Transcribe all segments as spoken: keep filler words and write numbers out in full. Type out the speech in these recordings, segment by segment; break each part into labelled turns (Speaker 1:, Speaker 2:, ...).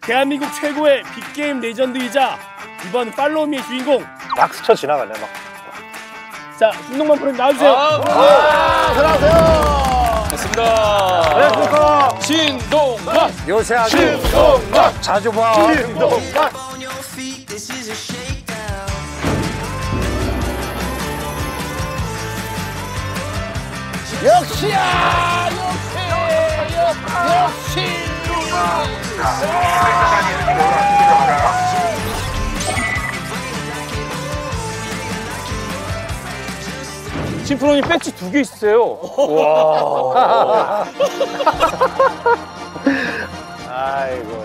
Speaker 1: 대한민국 최고의 빅게임 레전드이자 이번 팔로우미의 주인공
Speaker 2: 막 스쳐 지나가네 막.
Speaker 1: 자, 신동만 프로님 나와주세요.
Speaker 3: 아, 들어가세요.
Speaker 2: 됐습니다.
Speaker 3: 안녕하십니까.
Speaker 2: 신동만.
Speaker 3: 요새
Speaker 2: 신동만.
Speaker 3: 자주 봐.
Speaker 2: 신동만.
Speaker 3: 역시야. 역시. 역시.
Speaker 2: 신프로님 배지 두 개 있으세요. 와.
Speaker 3: 아이고.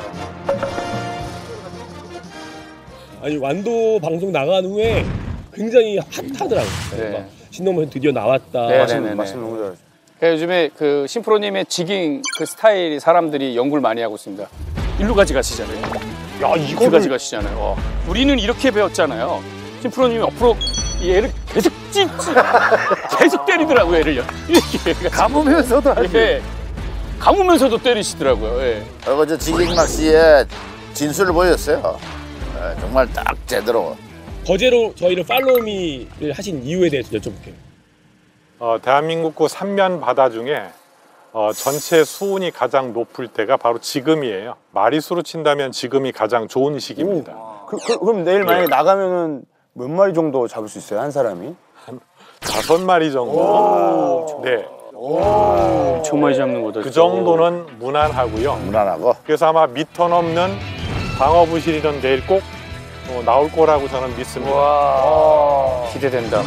Speaker 1: 아니 완도 방송 나간 후에 굉장히 핫하더라고요.
Speaker 2: 네.
Speaker 1: 신동만 드디어 나왔다.
Speaker 2: 네,
Speaker 3: 말씀,
Speaker 2: 네, 네,
Speaker 3: 말씀
Speaker 2: 네.
Speaker 3: 너무 잘하죠.
Speaker 2: 요즘에 그 신프로님의 지깅 그 스타일이 사람들이 연구를 많이 하고 있습니다. 일로 가지 가시잖아요.
Speaker 3: 야,
Speaker 2: 이거
Speaker 3: 이거를
Speaker 2: 가지 가시잖아요. 어. 우리는 이렇게 배웠잖아요. 신프로님이 옆으로 얘를 계속 찝찝 계속 때리더라고요, 얘를요. 이렇게
Speaker 3: 감으면서도 하지.
Speaker 2: 예. 감으면서도 때리시더라고요. 예.
Speaker 4: 그리고 저 지깅막 씨의 진술을 보였어요. 네, 정말 딱 제대로.
Speaker 1: 거제로 저희를 팔로우미를 하신 이유에 대해서 여쭤볼게요.
Speaker 5: 어, 대한민국구 삼면 바다 중에 어, 전체 수온이 가장 높을 때가 바로 지금이에요. 마리수로 친다면 지금이 가장 좋은 시기입니다.
Speaker 6: 그, 그, 그럼 내일 만약에 나가면은 몇 마리 정도 잡을 수 있어요, 한 사람이?
Speaker 5: 다섯 마리 정도. 네.
Speaker 2: 엄청 많이 잡는 거다.
Speaker 5: 그 정도는 무난하고요.
Speaker 4: 무난하고.
Speaker 5: 그래서 아마 미터 넘는 방어 부실이는 내일 꼭 어, 나올 거라고 저는 믿습니다.
Speaker 2: 와, 기대된다.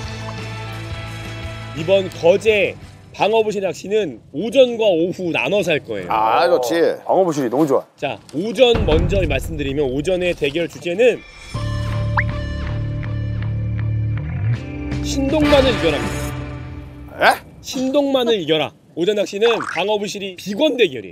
Speaker 1: 이번 거제 방어부실 낚시는 오전과 오후 나눠서 할 거예요.
Speaker 4: 아, 좋지.
Speaker 6: 방어부실이 너무 좋아.
Speaker 1: 자, 오전 먼저 말씀드리면 오전의 대결 주제는 신동만을 이겨라입니다.
Speaker 4: 에?
Speaker 1: 신동만을 이겨라. 오전 낚시는 방어부실이 비권 대결이에요.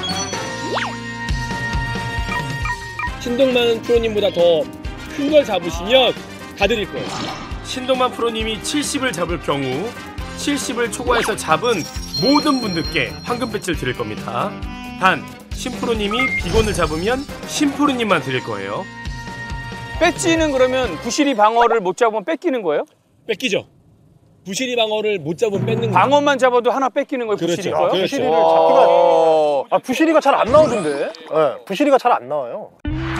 Speaker 1: 신동만 프로님보다 더 큰 걸 잡으시면 다 드릴 거예요. 신동만 프로님이 칠십을 잡을 경우 칠십을 초과해서 잡은 모든 분들께 황금 배지를 드릴 겁니다. 단 신프로님이 비건을 잡으면 신프로님만 드릴 거예요.
Speaker 2: 배지는 그러면 부실이 방어를 못 잡으면 뺏기는 거예요?
Speaker 1: 뺏기죠. 부실이 방어를 못 잡으면 뺏는 거예요.
Speaker 2: 방어만 잡아도 하나 뺏기는 거예요,
Speaker 1: 그렇죠.
Speaker 2: 부실이 거요?
Speaker 1: 그렇죠.
Speaker 3: 부실이를 잡기가 아, 부실이가 잘 안 나오던데. 네, 부실이가 잘 안 나와요.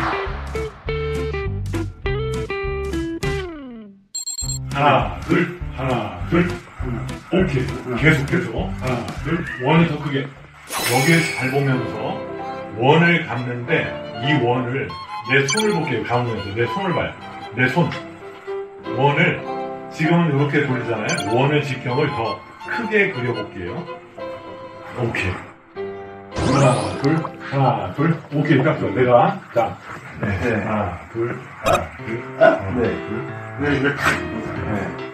Speaker 7: 하나, 둘, 하나, 둘, 하나. 오케이. 계속해서 하나, 둘, 원을 더 크게. 여기를 잘 보면서 원을 감는데 이 원을 내 손을 볼게요. 감으면서 내 손을 봐요. 내 손. 원을 지금은 이렇게 돌리잖아요. 원의 직경을 더 크게 그려볼게요. 오케이. 하나, 둘, 하나, 둘. 오케이. 딱 줘. 내가 자. 네, 하나, 둘, 하나, 둘, 하나, 네, 둘. 네, 이렇게. 네.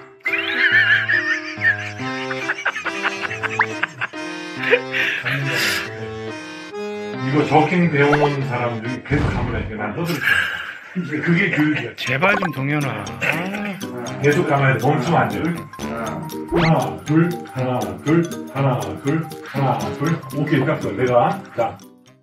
Speaker 7: 이거 저킹 배워온 사람 중에 계속 감으라니까 난 떠들었잖아. 그게 교육이야.
Speaker 8: 제발 좀 동현아.
Speaker 7: 계속 감아야 돼. 멈추면 안 돼. 하나, 둘, 하나, 둘, 하나, 둘, 하나, 둘. 오케이, 딱 줘. 내가 자.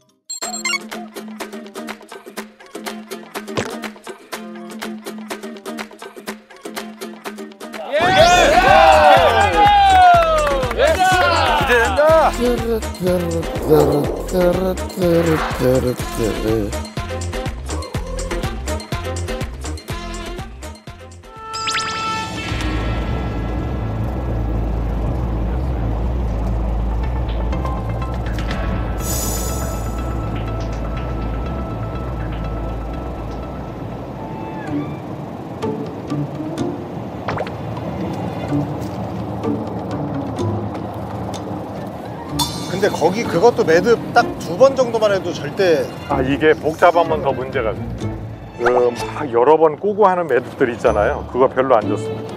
Speaker 3: 근데 거기 그것도 매듭 딱 두 번 정도만 해도 절대.
Speaker 5: 아, 이게 복잡하면 더 문제가 돼요. 그 막 여러 번 꼬고 하는 매듭들 있잖아요. 그거 별로 안 좋습니다.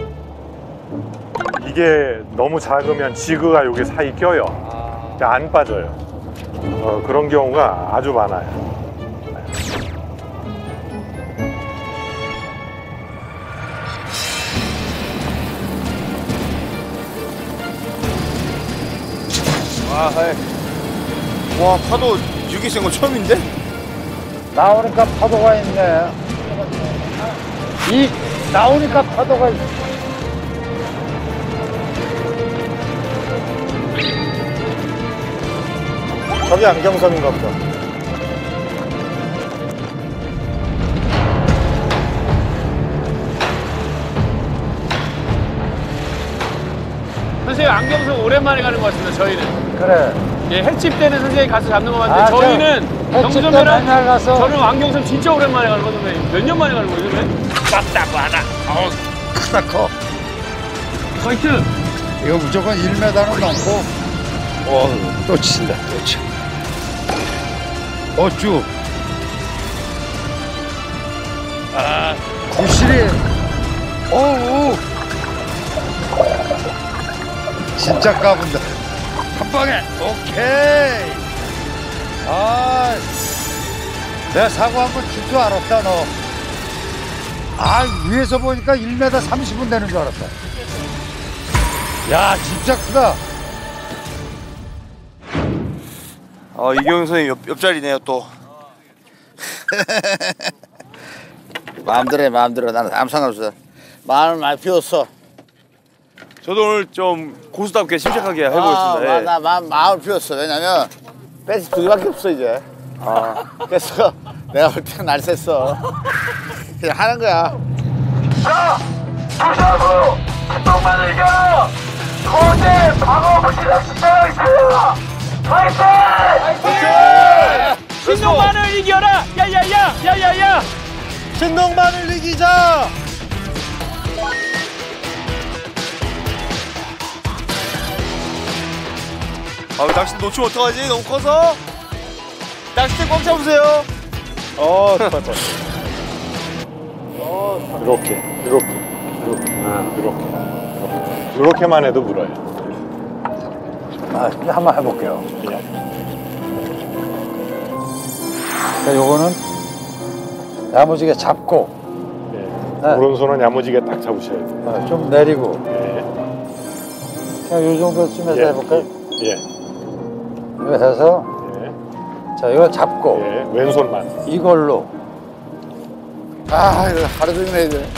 Speaker 5: 이게 너무 작으면 지그가 여기 사이 껴요. 안 빠져요. 어, 그런 경우가 아주 많아요.
Speaker 6: 와, 파도 여기 생건 처음인데?
Speaker 8: 나오니까 파도가 있네. 이 나오니까 파도가 있네.
Speaker 3: 저기 안경섬인가 보다.
Speaker 2: 선생님 안경섬 오랜만에 가는 것 같습니다. 저희는.
Speaker 8: 그래.
Speaker 2: 예, 횟집 때는 선생님이 가서 잡는 거 맞는데
Speaker 8: 아,
Speaker 2: 저희는
Speaker 8: 햇집 때
Speaker 2: 경섬이랑
Speaker 8: 맨날 가서.
Speaker 2: 저는 안경섬 진짜 오랜만에 가는 거거든요. 선생님. 몇 년 만에 가는 거예요, 선생님?
Speaker 8: 빡다고 하나. 어, 크다 커.
Speaker 2: 화이트.
Speaker 8: 이거 무조건 일 미터는 넘고. 어, 또 친다, 또 쳐. 어, 쭉. 아, 구실이. 어우. 진짜 까분다. 한 방에. 오케이. 아, 내가 사고 한 번 줄 줄 알았다, 너. 아, 위에서 보니까 일 미터 삼십은 되는 줄 알았다. 야, 진짜 크다.
Speaker 6: 아 이경영 선생님 옆, 옆자리네요 또.
Speaker 4: 마음대로 해, 마음대로. 나는 아무 상관없어. 마음을 많이 피웠어.
Speaker 6: 저도 오늘 좀 고수답게 심착하게
Speaker 4: 아,
Speaker 6: 해보겠습니다.
Speaker 4: 마,
Speaker 6: 예.
Speaker 4: 나 마음, 마음을 피웠어. 왜냐면 배지 두 개밖에 없어 이제. 아. 그래서 내가 볼 때는 날 셌어. 그냥 하는 거야.
Speaker 9: 자, 부사부 신동만을 이겨! 고대 방어 부시락시장 있어요! 파이팅!
Speaker 2: 신동만을 이겨라! 야야야! 야야야!
Speaker 3: 신동만을 이기자.
Speaker 6: 아 낚시 놓치면 어떡하지? 너무 커서. 낚싯대 꽉 잡으세요.
Speaker 3: 어, 좋다, 좋다. 어,
Speaker 5: 이렇게, 이렇게, 이렇게, 아, 이렇게, 이렇게. 이렇게만 해도 물어요.
Speaker 8: 아, 이제 한번 해볼게요.
Speaker 5: 예.
Speaker 8: 자, 요거는 야무지게 잡고,
Speaker 5: 예.
Speaker 8: 네.
Speaker 5: 오른손은 야무지게 딱 잡으셔야 돼요.
Speaker 8: 어, 좀 내리고.
Speaker 5: 예.
Speaker 8: 그냥 요 정도쯤에서
Speaker 5: 예.
Speaker 8: 해볼까요?
Speaker 5: 예.
Speaker 8: 이거 해서,
Speaker 5: 예.
Speaker 8: 자, 이거 잡고,
Speaker 5: 예. 왼손만.
Speaker 8: 이걸로.
Speaker 4: 아, 이거 하루 종일 해야 돼.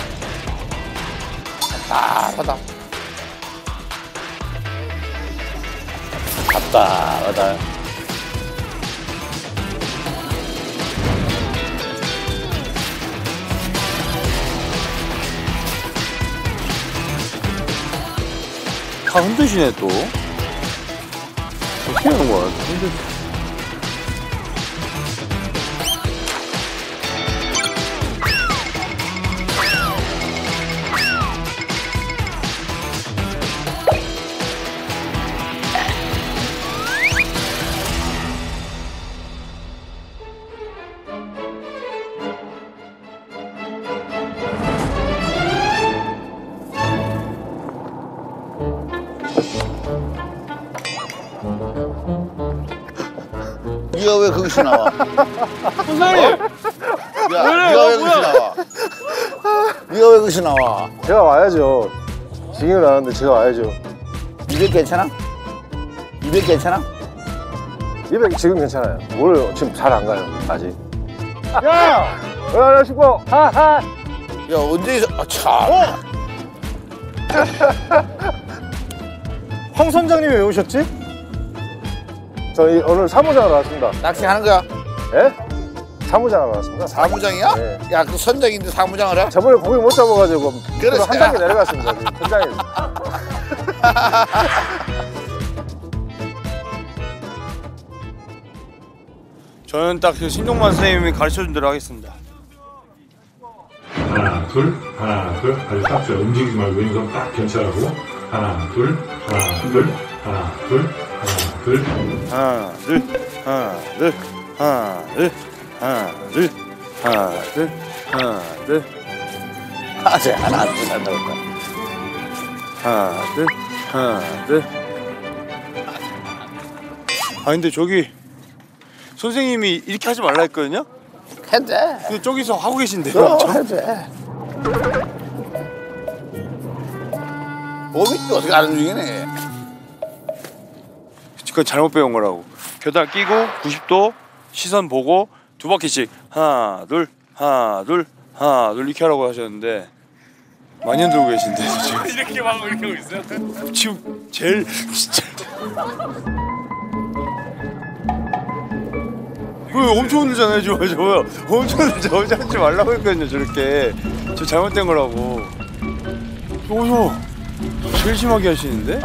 Speaker 4: 답답하다.
Speaker 8: 답답하다.
Speaker 6: 다 흔드시네 또. 어떻게 하는 거야? 흔들.
Speaker 4: 네가 왜 거기서 나와?
Speaker 2: 선생님!
Speaker 4: 야, 네가 왜 거기서 나와? 네가 왜 거기서 나와?
Speaker 3: 제가 와야죠. 지금 나왔는데 제가 와야죠.
Speaker 4: 이백 괜찮아? 이백 괜찮아?
Speaker 3: 이백 지금 괜찮아요. 뭘 지금 잘 안 가요, 아직. 야! 왜 안 하시고? 하하!
Speaker 4: 야, 언제 있어? 아, 참.
Speaker 3: 황 선장님이 왜 오셨지? 저희 오늘 사무장으로 왔습니다.
Speaker 4: 낚시하는 거야?
Speaker 3: 예? 사무장으로 왔습니다.
Speaker 4: 사무장이야?
Speaker 3: 네.
Speaker 4: 야, 그 선장인데 사무장을 해?
Speaker 3: 저번에 고기 못 잡아가지고
Speaker 4: 그래.
Speaker 3: 한 단계 내려갔습니다. 지금 현장에.
Speaker 6: 저는 딱 그 신동만 선생님이 가르쳐준 대로 하겠습니다.
Speaker 7: 하나, 둘, 하나, 둘. 아주 딱 좋아. 움직이지 말고 왼손 딱 견치하고. 하나, 둘, 하나, 둘, 하나, 둘, 하나, 둘.
Speaker 6: 하나, 둘, 하나, 둘, 하나, 둘, 하나, 둘, 하나, 둘, 하나, 둘,
Speaker 4: 아, 쟤 하나, 둘, 한다고.
Speaker 6: 하나, 둘, 하나, 둘. 아 근데 저기 선생님이 이렇게 하지 말라 했거든요?
Speaker 4: 해도 돼.
Speaker 6: 근데 저기서 하고 계신데요?
Speaker 4: 그럼 해도 돼. 몸이 또 어떻게 아는 중이네.
Speaker 6: 그건 잘못 배운 거라고. 겨달 끼고 구십 도 시선 보고 두 바퀴씩 하나 둘 하나 둘 하나 둘 이렇게 하라고 하셨는데 많이 흔들고 계신데 지금
Speaker 1: 이렇게 막 이렇게 하고 있어요?
Speaker 6: 지금 제일 진짜 그 엄청 흔들잖아요 지금 저요 엄청 흔들죠 하지 말라고 했거든요 저렇게 저 잘못된 거라고 저거 제일 심하게 하시는데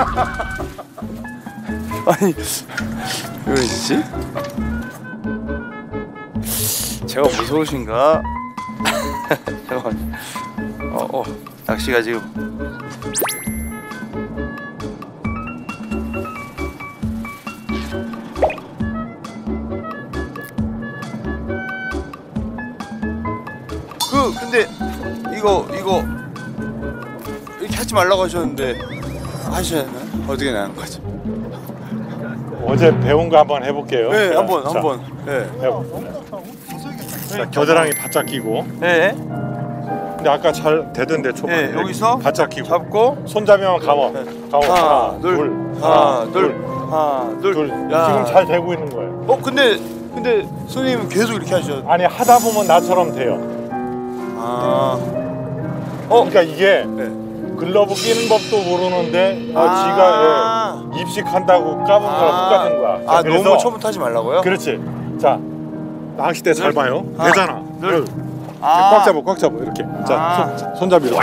Speaker 6: 아니 왜 그러시지? 제가 무서우신가? 잠깐만 어, 어 낚시가 지금 그 근데 이거 이거 이렇게 하지 말라고 하셨는데 하시나요? 어떻게 나는 거죠?
Speaker 5: 어제 배운 거 한번 해볼게요.
Speaker 6: 네, 한번
Speaker 5: 자,
Speaker 6: 한번. 네.
Speaker 5: 해볼게요. 자, 겨드랑이 바짝 끼고.
Speaker 6: 네.
Speaker 5: 근데 아까 잘 되던데 초반에.
Speaker 6: 네, 여기서
Speaker 5: 바짝 끼고.
Speaker 6: 잡고
Speaker 5: 손잡이만 감어.
Speaker 6: 네.
Speaker 5: 감어.
Speaker 6: 하나,
Speaker 5: 하나,
Speaker 6: 둘,
Speaker 5: 둘,
Speaker 6: 하나, 둘, 하나, 둘.
Speaker 5: 둘.
Speaker 6: 야.
Speaker 5: 지금 잘 되고 있는 거예요.
Speaker 6: 어, 근데 근데 선생님은 계속 이렇게 하셔.
Speaker 5: 아니 하다 보면 나처럼 돼요.
Speaker 6: 아.
Speaker 5: 어, 그러니까 이게
Speaker 6: 네.
Speaker 5: 글러브 끼는 법도 모르는데 어,
Speaker 6: 아.
Speaker 5: 지가 예, 입식한다고 까본 거랑
Speaker 6: 아.
Speaker 5: 똑같은 거야. 자,
Speaker 6: 아,
Speaker 5: 그래서-
Speaker 6: 너무 처음부터 하지 말라고요?
Speaker 5: 그렇지. 자, 낚싯대 잘 봐요.
Speaker 6: 하나,
Speaker 5: 되잖아.
Speaker 6: 둘.
Speaker 5: 둘.
Speaker 6: 아.
Speaker 5: 꽉 잡아, 꽉 잡아. 이렇게. 자,
Speaker 6: 아.
Speaker 5: 손, 손잡이로.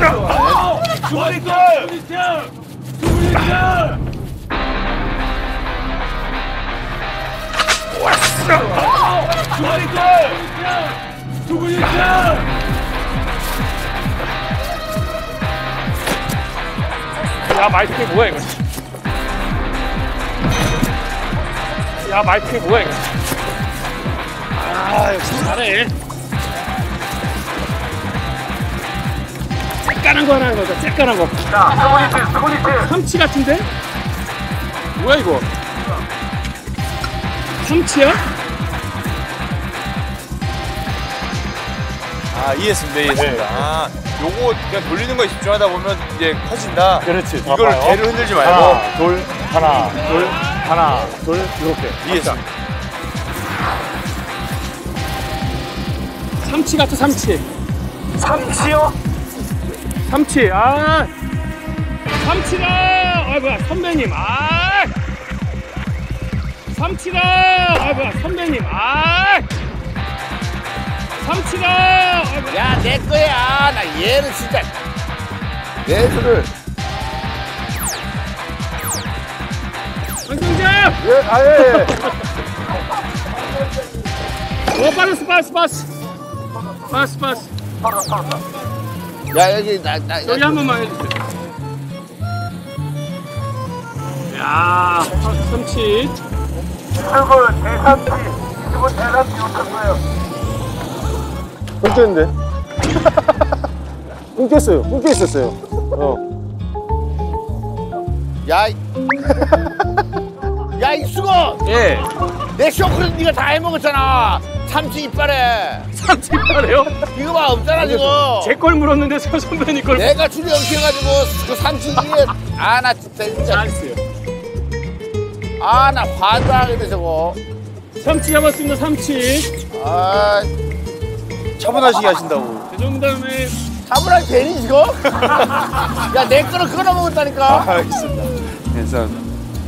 Speaker 2: 야 마이크 뭐야 이거? 야 마이크 뭐야 이거? 아 역시 잘해. 쬐까는 거 하나 하는 거다. 쬐까는 거.
Speaker 9: 자, 스코니트, 스코니트.
Speaker 2: 참치 같은데? 뭐야 이거? 참치야?
Speaker 6: 아, 이해했습니다. 이해했습니다.
Speaker 5: 네.
Speaker 6: 아, 요거 그냥 돌리는 거에 집중하다 보면 이제 커진다.
Speaker 5: 그렇지.
Speaker 6: 이걸
Speaker 5: 봐봐요.
Speaker 6: 개를 흔들지 말고.
Speaker 5: 하나, 둘, 하나, 둘, 하나, 둘, 이렇게.
Speaker 6: 이해했습니다.
Speaker 2: 참치 같아 참치.
Speaker 9: 삼치요?
Speaker 2: 참치. 아 참치다. 아 뭐야 선배님. 아 참치다. 아 뭐야 선배님. 아 참치다. 아, 뭐야.
Speaker 4: 야, 내 거야. 나 얘는 진짜 내 술을
Speaker 2: 황성재.
Speaker 3: 예, 아, 예.
Speaker 2: 어 빠졌어 빠졌어 빠졌어. 빠졌어 빠졌어.
Speaker 4: 야, 여기 나, 나
Speaker 2: 여기 한 번만 해주세요. 야 참치.
Speaker 9: 그거 대삼치. 그거 대삼치 못했어요.
Speaker 3: 끊겼는데? 끊겼어요. 끊겨 있었어요. 어.
Speaker 4: 야, 이- 야, 이수건.
Speaker 2: 예.
Speaker 4: 내 쇼크는 네가 다 해먹었잖아. 참치 이빨에.
Speaker 2: 참치 빠래요?
Speaker 4: 이거 봐, 없잖아 지금.
Speaker 2: 제 걸 물었는데 서 선배님 걸.
Speaker 4: 내가 줄이 엄청해가지고 그 삼치 이게 아 나 진짜 진짜
Speaker 2: 잘했어요.
Speaker 4: 아 나 환장하겠네 저거.
Speaker 2: 참치 잡았습니다 참치.
Speaker 4: 아
Speaker 6: 차분하시게 하신다고.
Speaker 2: 그 정도면
Speaker 4: 차분하게 되니 지금? 야 내 거를 끊어 먹었다니까.
Speaker 6: 아, 알겠습니다. 괜찮습니다.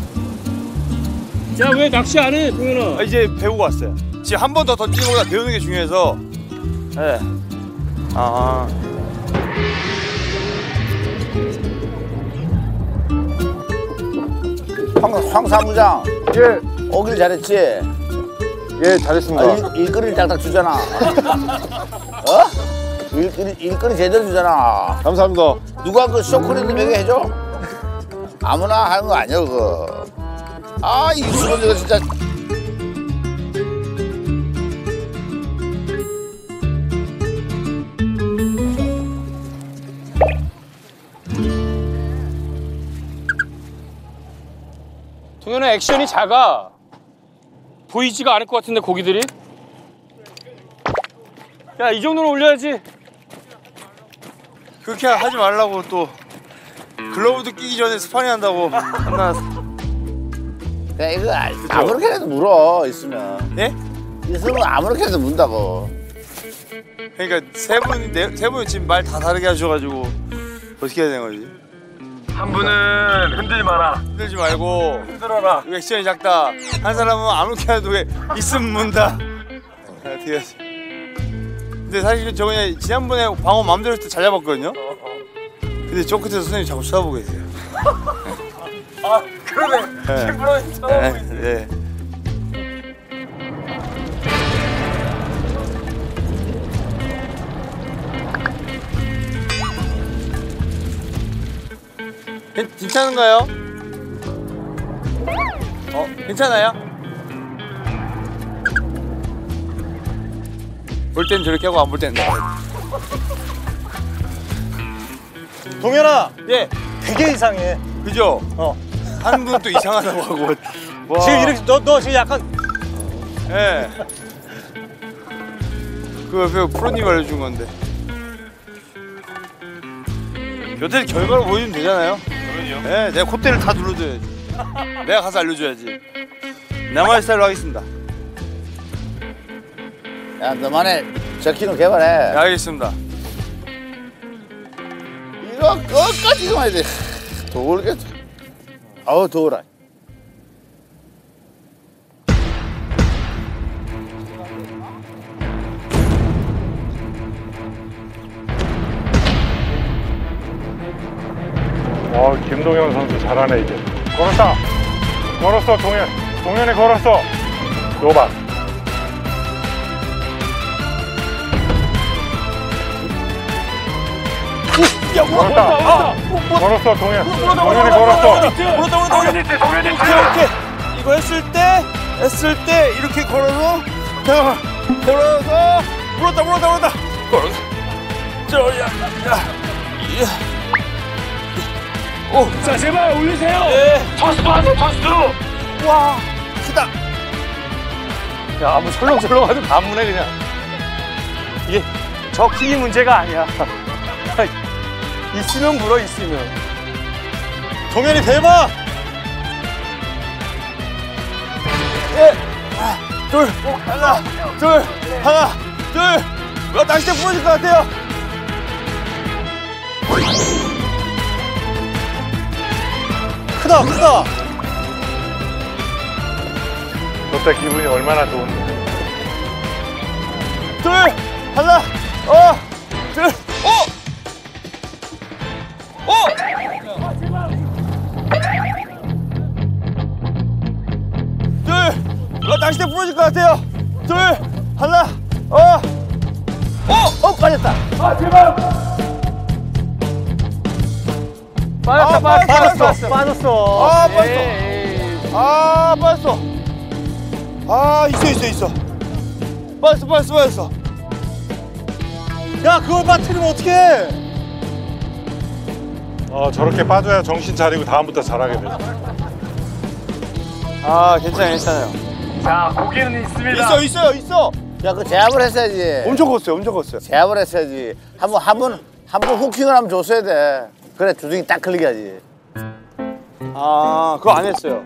Speaker 2: 야 왜 낚시 안 해 동현아?
Speaker 6: 아, 이제 배우고 왔어요. 지금 한 번 더 던지는 것보다 배우는 게 중요해서. 네. 아.
Speaker 4: 황, 황 사무장
Speaker 3: 예,
Speaker 4: 오길 잘했지?
Speaker 3: 예, 잘했습니다.
Speaker 4: 아, 일, 일거리를 딱딱 주잖아. 어? 일거리, 일거리 제대로 주잖아.
Speaker 3: 감사합니다.
Speaker 4: 누가 그 쇼크리드 먹여 해줘? 아무나 하는 거 아니야 그거. 아 이수건 이거 진짜.
Speaker 2: 동현아 액션이 작아. 보이지가 않을 것 같은데 고기들이. 야 이 정도는 올려야지.
Speaker 6: 그렇게 하지 말라고 또. 글러브도 끼기 전에 스파링 한다고. 나
Speaker 4: 야 이거 다 그렇게 해도 물어 있으면.
Speaker 6: 예?
Speaker 4: 있으면 아무렇게나 문다고.
Speaker 6: 그러니까 세 분이 네, 세 분이 지금 말 다 다르게 하셔가지고 어떻게 해야 되는 거지?
Speaker 9: 한 분은 흔들지 마라.
Speaker 6: 흔들지 말고
Speaker 9: 흔들어라.
Speaker 6: 액션이 작다. 한 사람은 아무렇게나 왜 있으면 문다. 어떻게 하지? 근데 사실은 저 그냥 지난번에 방어 마음대로 할 때 잘 잡았거든요. 근데 저 끝에서 선생님 자꾸 쳐다보고 계세요.
Speaker 9: 아 그러네.
Speaker 6: 네.
Speaker 9: 김프로님 쳐다보고 있네.
Speaker 6: 네. 괜- 괜찮은가요? 어, 괜찮아요? 볼 땐 저렇게 하고 안 볼 때는
Speaker 3: 동현아,
Speaker 6: 예,
Speaker 3: 되게 이상해.
Speaker 6: 그죠?
Speaker 3: 어.
Speaker 6: 한 분은 또 이상하다고 하고 와.
Speaker 3: 지금 이렇게 너 너 지금 약간
Speaker 6: 예. 그 옆에 프로님 알려준 건데 여태 결과를 보여주면 되잖아요. 그럼요. 예, 내가 콧대를 다 눌러줘야지. 내가 가서 알려줘야지. 나만의 스타일로 하겠습니다.
Speaker 4: 야, 너만의 적기는 개발해.
Speaker 6: 네, 알겠습니다.
Speaker 4: 이거 끝까지 가야 돼. 더울겠다. 아우, 더워라.
Speaker 5: 어, 김동현 선수 잘하네 이제. 걸었다. 걸었어 동현. 동현이 걸었어. 노바. 걸었다. 걸었어 동현. 동현이 걸었어.
Speaker 6: 물었다 물었다 물었다.
Speaker 9: 동현이
Speaker 6: 오케이 오케이. 이거 했을 때 했을 때 이렇게 걸어서 자, 걸어서 물었다 물었다 물었다. 걸어서 저야 야. 오,
Speaker 9: 자 제발 올리세요.
Speaker 6: 네.
Speaker 9: 토스트 하세요 토스트.
Speaker 6: 와, 크다.
Speaker 3: 야, 뭐 설렁설렁하도 반문해 그냥. 이게 적힌이 문제가 아니야. 있으면 물어 있으면. 동현이 대박.
Speaker 6: 예, 하나, 둘, 하나, 둘, 하나, 둘. 이거 낚싯대 부러질 것 같아요.
Speaker 3: 크다 크다.
Speaker 5: 그때 기분이 얼마나 좋은데.
Speaker 6: 둘, 하나, 어, 둘, 오, 오. 둘, 이거 낚싯대 부러질 것 같아요. 둘, 하나, 어, 오, 어, 빠졌다.
Speaker 9: 아 제발.
Speaker 6: 빠졌다,
Speaker 3: 아,
Speaker 6: 빠졌어,
Speaker 3: 빠졌어 빠졌어.
Speaker 6: 아, 빠졌어.
Speaker 3: 에이.
Speaker 6: 아, 빠졌어. 아, 있어, 있어, 있어. 빠졌어, 빠졌어, 빠졌어.
Speaker 3: 야, 그걸 빠뜨리면 어떡해?
Speaker 5: 어, 저렇게 빠져야 정신 차리고 다음부터 잘하게 돼.
Speaker 6: 아, 괜찮아요, 괜찮아요.
Speaker 9: 자 고기는 있습니다.
Speaker 6: 있어, 있어요, 있어.
Speaker 4: 야, 그 제압을 했어야지.
Speaker 6: 엄청 컸어요, 엄청 컸어요.
Speaker 4: 제압을 했어야지. 한 번, 한 번, 한 번 후킹을 하면 줬어야 돼. 그래, 주둥이 딱 걸리게 하지.
Speaker 6: 아, 그거 안 했어요.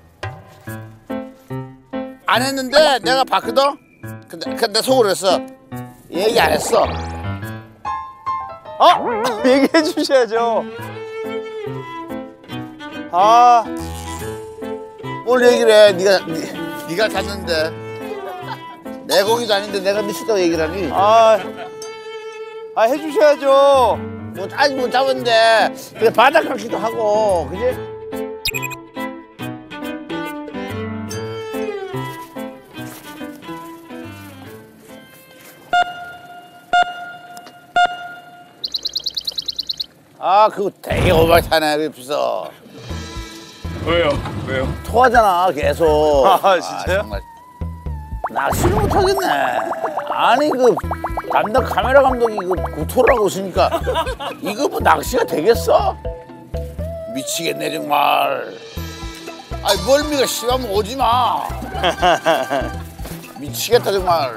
Speaker 4: 안 했는데 내가 봤거든? 근데, 근데 속으로 했어. 얘기 안 했어.
Speaker 6: 아, 얘기해 주셔야죠. 아,
Speaker 4: 뭘 얘기를 해. 네가, 네, 네가 잤는데. 내 고기도 아닌데 내가 미쳤다고 얘기를 하니.
Speaker 6: 아, 아, 해주셔야죠.
Speaker 4: 뭐, 아직 못 잡았는데. 그래, 바닥 깎기도 하고. 그지? 아, 그거 되게 오버타네, 그 비서.
Speaker 9: 왜요? 왜요?
Speaker 4: 토하잖아, 계속.
Speaker 6: 아, 진짜요?
Speaker 4: 정말. 낚시를 못하겠네. 아니, 그, 담당 카메라 감독이 그 구토를 하고 있으니까 이거 뭐 낚시가 되겠어? 미치겠네, 정말. 아이, 멀미가 심하면 오지 마. 미치겠다, 정말.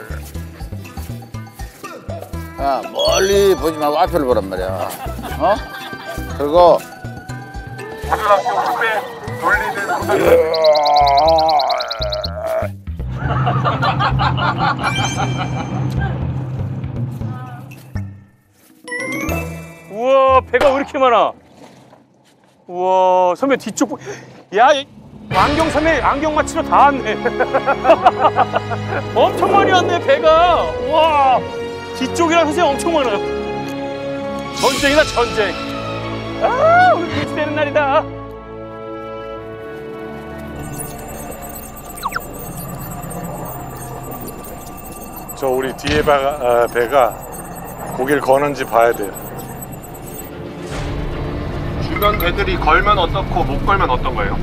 Speaker 4: 야, 멀리 보지 말고 앞을 보란 말이야. 어? 그리고
Speaker 9: 고등학교 후배 돌리는 고등학교.
Speaker 2: 우와, 배가 왜 이렇게 많아? 우와, 선배 뒤쪽 보... 야, 이- 안경 선배 안경 맞추러 다 왔네. 엄청 많이 왔네, 배가. 우와, 뒤쪽이랑 선생님 엄청 많아요. 전쟁이다, 전쟁. 아, 오늘 비치되는 날이다.
Speaker 5: 저 우리 뒤에 바, 아, 배가 고기를 거는지 봐야 돼요.
Speaker 3: 주변 배들이 걸면 어떻고 못 걸면 어떤 거예요?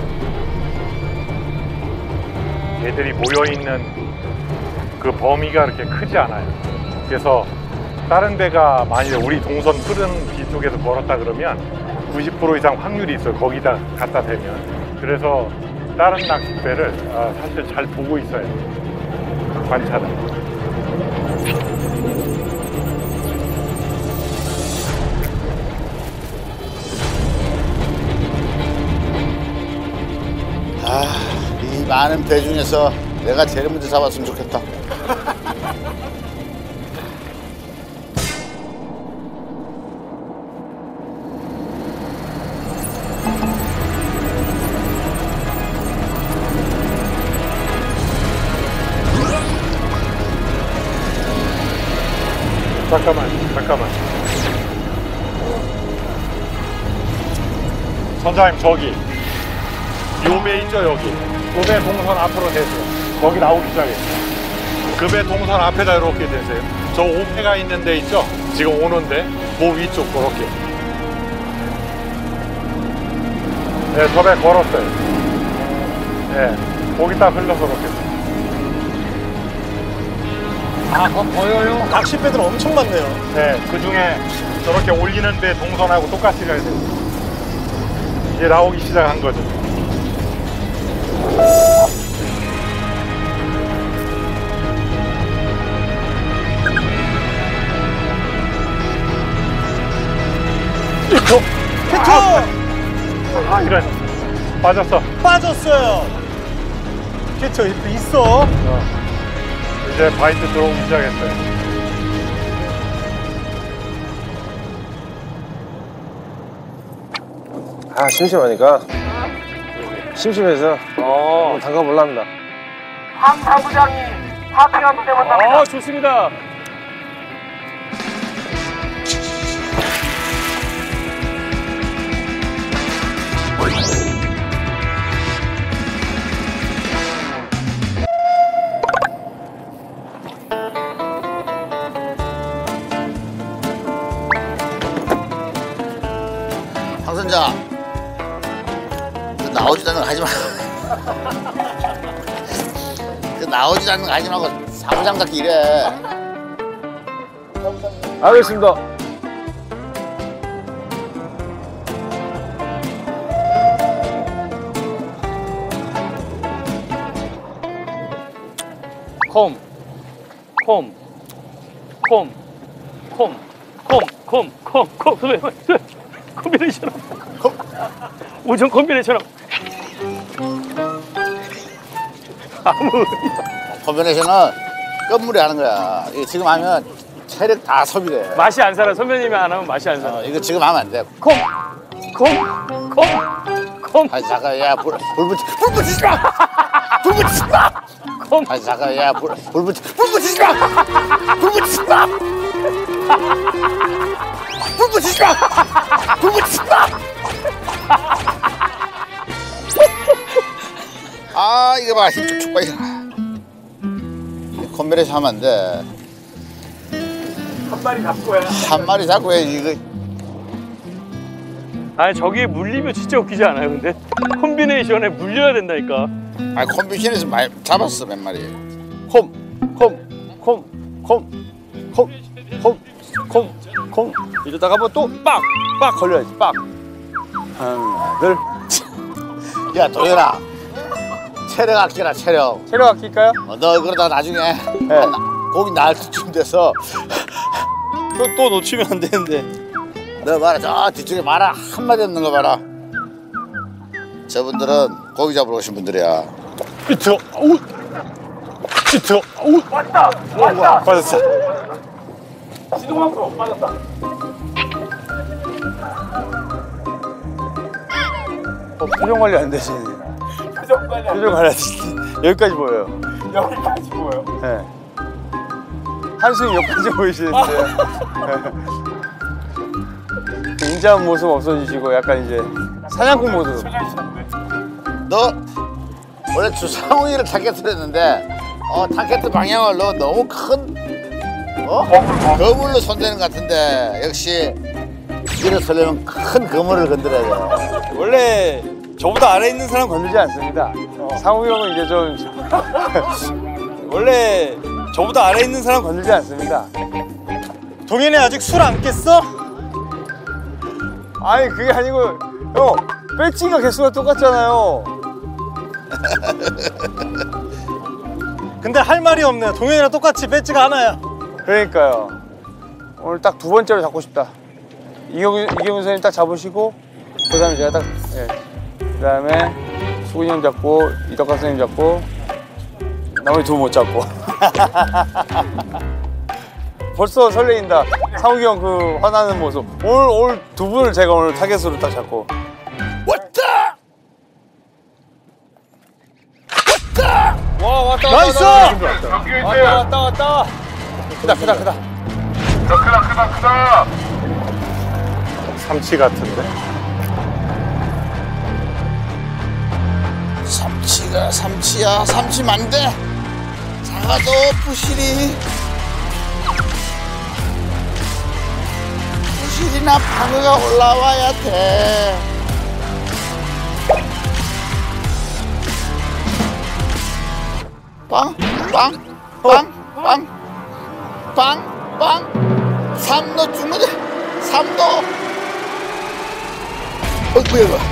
Speaker 5: 얘들이 모여있는 그 범위가 그렇게 크지 않아요. 그래서 다른 배가 만약에 우리 동선 흐르는 뒤쪽에서 걸었다 그러면 구십 퍼센트 이상 확률이 있어요. 거기다 갖다 대면. 그래서 다른 낚싯배를 아, 사실 잘 보고 있어야 돼요. 관찰을.
Speaker 4: 아, 이 많은 배 중에서 내가 제일 먼저 잡았으면 좋겠다.
Speaker 5: 잠깐만, 잠깐만. 선장님, 저기. 요 배 있죠, 여기. 그 배 동선 앞으로 대세요. 거기 나오기 시작했어요. 그 배 동선 앞에다 이렇게 대세요. 저 오페가 있는 데 있죠? 지금 오는데, 그 위쪽, 그렇게. 네, 저 배 걸었어요. 네, 거기 딱 흘러서 그렇게.
Speaker 3: 아, 어, 보여요. 낚싯배들 엄청 많네요.
Speaker 5: 네, 그 중에 저렇게 올리는 배 동선하고 똑같이 가야 돼요. 이제 나오기 시작한 거죠.
Speaker 3: 캐쳐!
Speaker 5: 아, 이런. 빠졌어.
Speaker 3: 빠졌어요. 캐쳐 있어.
Speaker 5: 어. 이제 바이트 들어오기 시작했어요.
Speaker 3: 아, 심심하니까. 심심해서
Speaker 2: 어,
Speaker 3: 한번 담가볼랍니다.
Speaker 9: 박 사부장이 파티가 무대 만납니다.
Speaker 2: 아, 좋습니다.
Speaker 4: 황선자, 그 나오지도 않는 거 하지 마. 그 나오지도 않는 거 하지 말고 사부장답게 이래.
Speaker 3: 알겠습니다.
Speaker 2: 콤, 콤, 콤, 콤, 콤, 콤, 콤, 콤, 선배, 선배, 콤비네이션. 오전 콤비네이션. 아무.
Speaker 4: 컨비네이션은 끝물에 하는 거야. 이거 지금 하면 체력 다 소비돼.
Speaker 2: 맛이 안 살아. 선배님이 안 하면 맛이 안 살아.
Speaker 4: 어, 이거 지금 하면 안 돼.
Speaker 2: 콤, 콤, 콤, 콤.
Speaker 4: 아니 잠깐, 야, 불, 불 붙이, 불 붙이지 마! 불 붙이지 마!
Speaker 2: 콤.
Speaker 4: 아니 잠깐, 야, 불, 불 붙이, 불 붙이지 마! 불 붙이지 마! 불 붙이지 마! 불 붙이지 마! 아, 이거 봐, 힘 쭉쭉 빠져. 컨비네이션 하면 안 돼.
Speaker 2: 한 마리 잡고 해.
Speaker 4: 한 마리 잡고 해, 이거.
Speaker 2: 아니, 저기 물리면 진짜 웃기지 않아요, 근데? 콤비네이션에 물려야 된다니까.
Speaker 4: 아, 컨비네이션에서 많이 잡았어, 몇 마리. 콤, 콤, 콤, 콤, 콤, 콤, 콤, 콤.
Speaker 6: 이러다가 뭐 또 빡! 빡 걸려야지, 빡. 하나, 둘.
Speaker 4: 야, 도현아. 체력 아끼라, 체력.
Speaker 6: 체력 아낄까요?
Speaker 4: 어, 너 그러다가 나중에 나- 고기 나을 때쯤 돼서
Speaker 6: 또, 또 놓치면 안 되는데.
Speaker 4: 너 봐라, 저 뒤쪽에 마라 한마디 없는 거 봐라. 저분들은 고기 잡으러 오신 분들이야.
Speaker 2: 저, 어우.
Speaker 5: 슈트. 오,
Speaker 9: 왔다! 왔다!
Speaker 5: 맞았어.
Speaker 1: 신동만 프로 맞았다.
Speaker 6: 어, 표정 관리 안 되시네.
Speaker 1: 표정 관리 안
Speaker 6: 표정 관리 안 되시네. 여기까지 보여요.
Speaker 1: 여기까지 보여요.
Speaker 6: 네. 한숨 여기까지 보이시는데. 그 인자한 모습 없어지시고 약간 이제 사냥꾼 모습.
Speaker 4: 너 원래 주상훈이를 타겟으로 했는데 어 타겟 방향을 너 너무 큰 어? 거물로 손대는 것 같은데 역시 일어서려면 큰 거물을 건드려야 돼.
Speaker 6: 원래 저보다 아래 있는 사람 건들지 않습니다. 상욱이 형은 이제 좀 원래 저보다 아래 있는 사람 건들지 않습니다. 동현이 아직 술 안 깼어? 아니 그게 아니고 형 배지가 개수가 똑같잖아요. 근데 할 말이 없네요. 동현이랑 똑같이 배지가 하나야. 그러니까요. 오늘 딱 두 번째로 잡고 싶다. 이경훈 이경훈 선생님 딱 잡으시고 그다음에 제가 딱 예. 그다음에 수근이 형 잡고 이덕화 선생님 잡고 나머지 두 분 못 잡고. 벌써 설레인다. 상욱이 형 그 화나는 모습. 오늘 오늘 두 분을 제가 오늘 타겟으로 딱 잡고.
Speaker 4: 왔다! 왔다!
Speaker 6: 와 왔다
Speaker 8: 나이스!
Speaker 6: 왔다 왔다 왔다. 크다 크다 크다.
Speaker 9: 크다 크다 크다!
Speaker 5: 삼치 같은데.
Speaker 4: 삼치가 삼치야. 삼치 만대. 작아도 부실이. 부실이나 방어가 올라와야 돼. 빵, 빵, 빵, 빵, 빵, 빵. 삼도 주문해. 삼도. 어, 뭐야, 이거.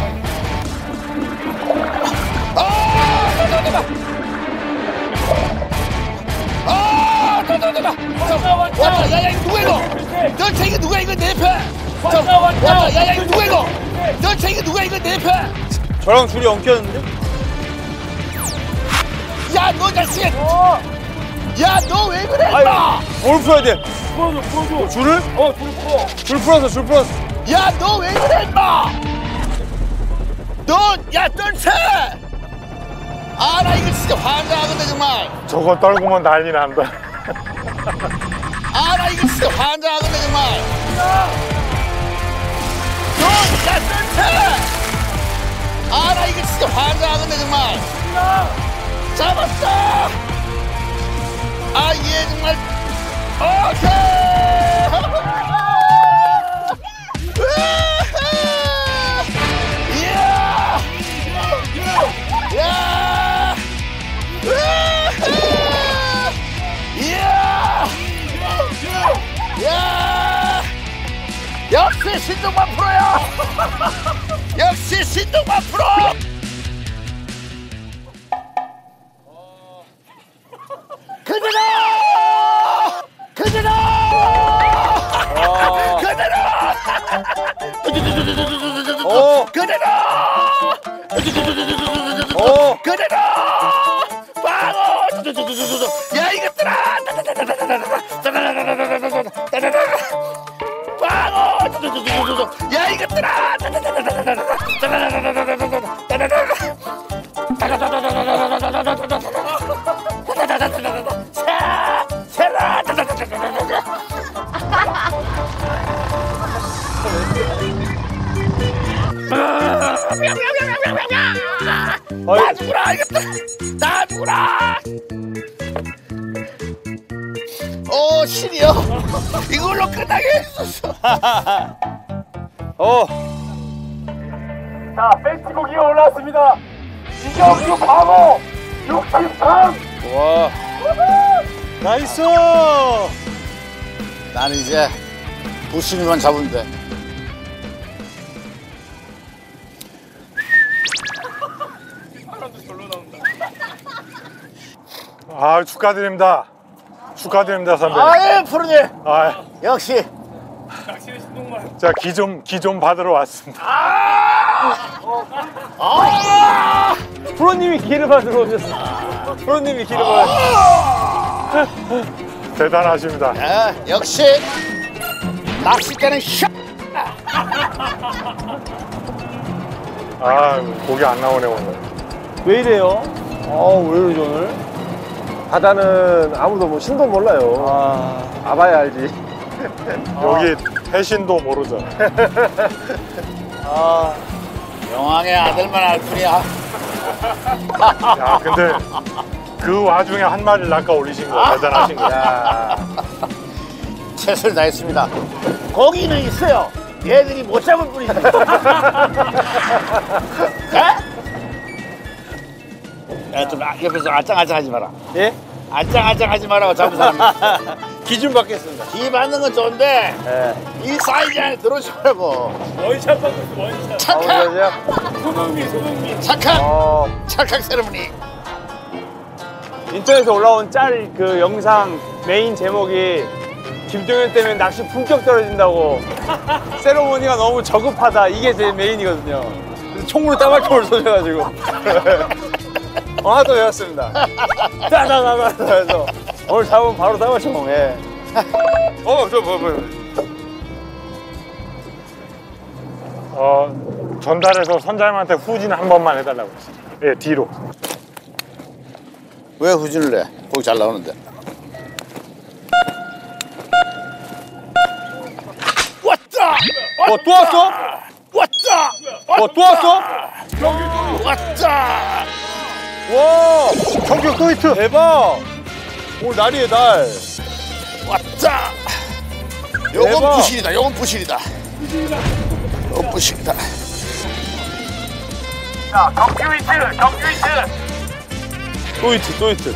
Speaker 4: 아, 잠깐만. 아, 잠깐만. 왔다, 야, 야, 이거 누구야, 이거? 너 책이 누구야, 이거 내 옆에? 왔다, 왔다. 야, 야, 이거 누구야, 이거? 너 책이 누구야, 이거 내 옆에?
Speaker 6: 저랑 줄이 엉켰는데?
Speaker 4: 야, 너 자식! 야, 너 왜 그래, 임마!
Speaker 6: 뭘 풀어야 돼?
Speaker 1: 풀어줘 풀어줘.
Speaker 6: 줄을?
Speaker 1: 어 줄을 풀어.
Speaker 6: 줄 풀었어 줄 풀었어.
Speaker 4: 야, 너 왜 그래, 임마! 너, 야, 떨채! 아, 나 이거 진짜 환장하거든, 정말.
Speaker 5: 저거 떨구면 난리 난다.
Speaker 4: 아, 나 이거 진짜 환장하거든, 정말. 너, 야, 떨채! 아, 나 이거 진짜 환장하거든, 정말. 잡았어! 아, 얘 정말. 오케이! 이야! 야! 이야! 야! 역시 신동만 프로야! 역시 신동만 프로! 그대로! 그대로! 그대로!
Speaker 6: 오.
Speaker 4: 그대로!
Speaker 6: 오.
Speaker 4: 그대로! 방어! 야, 이것들아! 방어! 야, 이것들아! 나 죽으라, 이것들! 나 죽으라! 오, 신이여! 이걸로 끝나게 해주셨어!
Speaker 6: 어.
Speaker 1: 자 배지고기가 올라왔습니다. 이경규 광호 육십삼.
Speaker 6: 와. 나이스.
Speaker 4: 나는 이제 부신이만 잡으면 돼.
Speaker 5: 아, 축하드립니다. 축하드립니다, 선배.
Speaker 4: 아예 프로님
Speaker 5: 아,
Speaker 4: 역시
Speaker 1: 낚시는 신동만.
Speaker 5: 자, 기 좀, 기 좀 받으러 왔습니다.
Speaker 4: 아
Speaker 6: 프로님이 기를 받으러 오셨어. 프로님이 기름을.
Speaker 5: 대단하십니다.
Speaker 4: 아, 역시 낚싯대는 샥.
Speaker 5: 아, 고기 안 나오네 오늘.
Speaker 6: 왜 이래요? 아, 왜 이러지 오늘?
Speaker 3: 바다는 아무도 뭐 신도 몰라요.
Speaker 6: 아,
Speaker 3: 아봐야 알지.
Speaker 5: 여기 해신도 모르죠.
Speaker 6: 아,
Speaker 4: 영왕의 아들만 알 뿐이야.
Speaker 5: 야, 근데 그 와중에 한 마리를 낚아 올리신 거 대단하신 거.
Speaker 3: 야,
Speaker 4: 최선을 다했습니다. 고기는 있어요. 얘들이 못 잡을 뿐이지. 야, 좀 아- 옆에서 아짱아짱하지 마라.
Speaker 6: 예?
Speaker 4: 아짱아짱하지 마라고 잡은 사람.
Speaker 6: 기준 받겠습니다.
Speaker 4: 기 받는 건 좋은데
Speaker 6: 예.
Speaker 4: 이 사이즈 안에 들어오지 말고.
Speaker 1: 원샷 받고 있어 원샷.
Speaker 4: 착각,
Speaker 1: 소금미 소금미.
Speaker 4: 착각,
Speaker 6: 어,
Speaker 4: 착각 세레머니.
Speaker 6: 인터넷에 올라온 짤 그 영상 메인 제목이 김동현 때문에 낚시 품격 떨어진다고. 세레모니가 너무 저급하다. 이게 제 메인이거든요. 그래서 총으로 따발총을 쏘셔가지고. 어, 하나 또 외웠습니다. 따다다다 해서 오늘 잡으면 바로 따발총. 예. 어, 저 뭐, 뭐.
Speaker 5: 어, 전달해서 선장님한테 후진 한 번만 해달라고 했어요. 예, 뒤로.
Speaker 4: 왜 후진을 해? 고기 잘 나오는데. 왔다!
Speaker 6: 어, 또 왔어?
Speaker 4: 왔다!
Speaker 6: 어, 또 왔어?
Speaker 4: 왔다!
Speaker 6: 와, 경격 또 히트. 대박. 오늘 날이에요, 날.
Speaker 4: 왔다! 요건
Speaker 6: 대박.
Speaker 4: 부실이다. 요건 부실이다. 요건 부실이다.
Speaker 9: 자, 경기 위치, 경기 위치.
Speaker 6: 또 히트, 또 히트.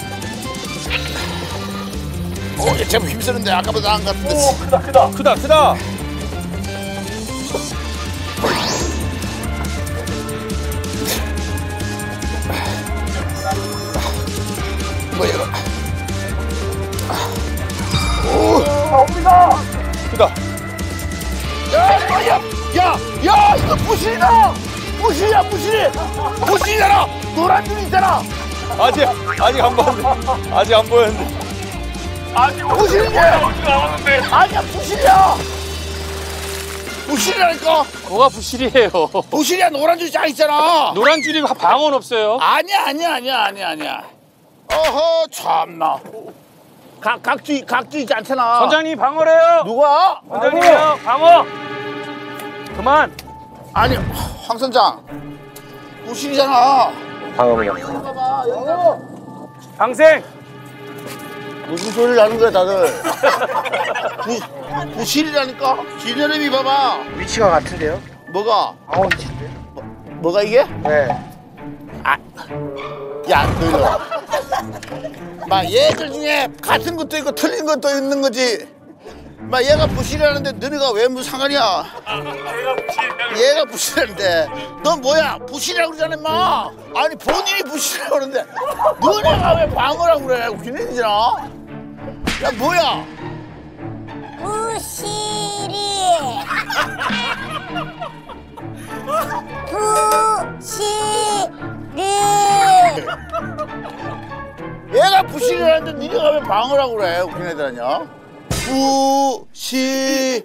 Speaker 4: 오, 얘 제법 힘쓰는데 아까보다 안 갔는데.
Speaker 9: 오, 크다, 크다.
Speaker 6: 크다, 크다.
Speaker 4: 뭐야 이거?
Speaker 9: 아, 옵니다.
Speaker 6: 크다.
Speaker 4: 야, 뭐야? 야, 야, 이거 부실이다. 부실이야, 부실이. 부실이잖아. 노란 줄 있잖아.
Speaker 6: 아직, 아직 안 보였는데. 아직 안 보였는데.
Speaker 9: 아직
Speaker 4: 부실이지.
Speaker 9: 나왔는데.
Speaker 4: 아니야, 부실이야. 부실이라니까.
Speaker 2: 뭐가 부실이에요?
Speaker 4: 부실이야, 노란 줄이 쫙 있잖아.
Speaker 2: 노란 줄이 방언 없어요.
Speaker 4: 아니야, 아니야, 아니야, 아니야, 아니야. 어허, 참나. 각, 각주, 각주 있지 않잖아.
Speaker 2: 선장님 방어래요.
Speaker 4: 누가?
Speaker 2: 선장님이요 방어. 그만.
Speaker 4: 아니, 황 선장. 부실이잖아.
Speaker 3: 방어입니다.
Speaker 4: 봐봐, 여기가.
Speaker 2: 방생.
Speaker 4: 무슨 소리를 하는 거야, 다들? 부, 부실이라니까? 기념이 봐봐.
Speaker 8: 위치가 같은데요?
Speaker 4: 뭐가?
Speaker 8: 방어 위치인데?
Speaker 4: 뭐, 뭐가 이게?
Speaker 8: 네.
Speaker 4: 야, 너 이리 와. 막 얘들 중에 같은 것도 있고 틀린 것도 있는 거지. 막 얘가 부실이라는데 너네가 왜 무슨 상관이야? 얘가 부실한데 넌 뭐야? 부실이라고 그러잖아, 임마. 아니 본인이 부실이라고 그러는데 너네가 왜 방어라고 그래? 웃기는 일이잖아. 야, 뭐야?
Speaker 10: 부실이 부실이
Speaker 4: 얘가 부실이라는데 니네가 왜 방어라고 그래? 웃긴 애들 아니야? 부실이.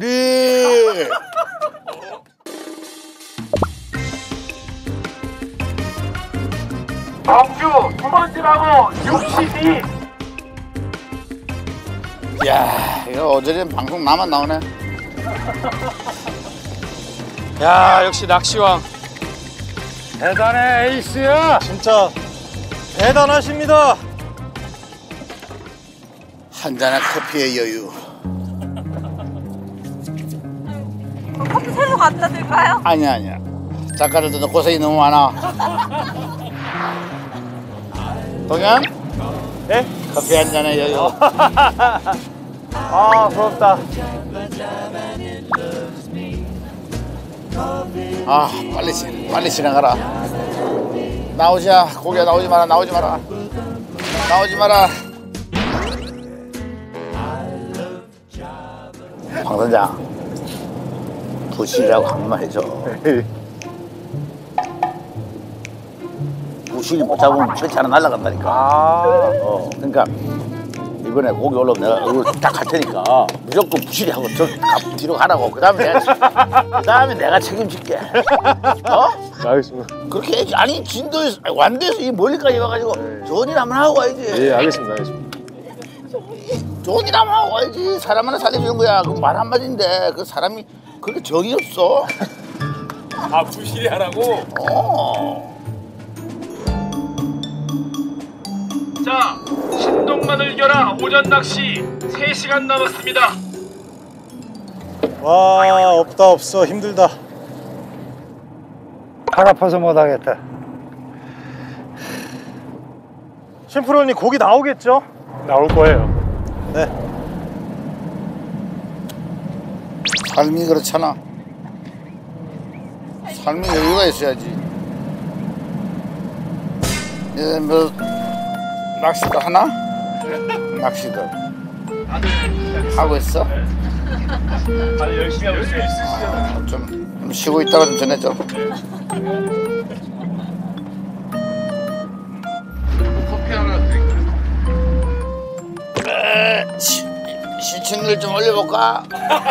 Speaker 9: 경주 두 번째라고 육십이.
Speaker 4: 야, 이거 어제는 방송 나만 나오네.
Speaker 2: 야 역시 낚시왕.
Speaker 6: 대단해, 에이스야. 진짜 대단하십니다.
Speaker 4: 한 잔의 커피의 여유.
Speaker 10: 커피 새로 갖다 드릴까요?
Speaker 4: 아니야, 아니야. 작가들도 고생이 너무 많아. 동현?
Speaker 6: 네?
Speaker 4: 커피 한 잔의 여유.
Speaker 6: 아, 부럽다.
Speaker 4: 아, 빨리 지- 빨리 진행하라. 나오지 마. 고기야, 나오지 마라. 나오지 마라. 나오지 마라. 황 선장, 부실이라고 한 번만 해줘. 부실이 못 잡으면 철치 하나 날아간다니까.
Speaker 3: 아.
Speaker 4: 어, 그러니까 이번에 고기 올라오면 내가 이거 딱 갈 테니까 무조건 부실이 하고 저 가- 뒤로 가라고. 그 다음에 내가, 그 다음에 내가 책임질게. 어?
Speaker 3: 알겠습니다.
Speaker 4: 그렇게 해야지. 아니, 진도에서, 아니, 완도에서 이 멀리까지 와가지고 좋은 일 한번 하고 가야지.
Speaker 3: 예, 알겠습니다. 알겠습니다.
Speaker 4: 좋은 일 한번 하고 가야지. 사람 하나 살려주는 거야. 그 말 한마디인데 그 사람이 그렇게 정이 없어.
Speaker 1: 아 부실이 하라고?
Speaker 4: 어.
Speaker 1: 자, 신동만을 이겨라 오전 낚시 세 시간 남았습니다.
Speaker 8: 와, 없다 없어. 힘들다. 팔 아파서 못하겠다.
Speaker 3: 심프로님 고기 나오겠죠?
Speaker 5: 나올 거예요.
Speaker 8: 네.
Speaker 4: 삶이 그렇잖아. 삶이 여유가 있어야지. 이제 뭐 낚시도 하나? 낚시도 하고 있어?
Speaker 1: 다들 열심히 하고 있으시죠?
Speaker 4: 아, 좀, 좀 쉬고 있다가 좀 전해줘. 커피 하나 드릴까요? 시, 시청률 좀 올려볼까?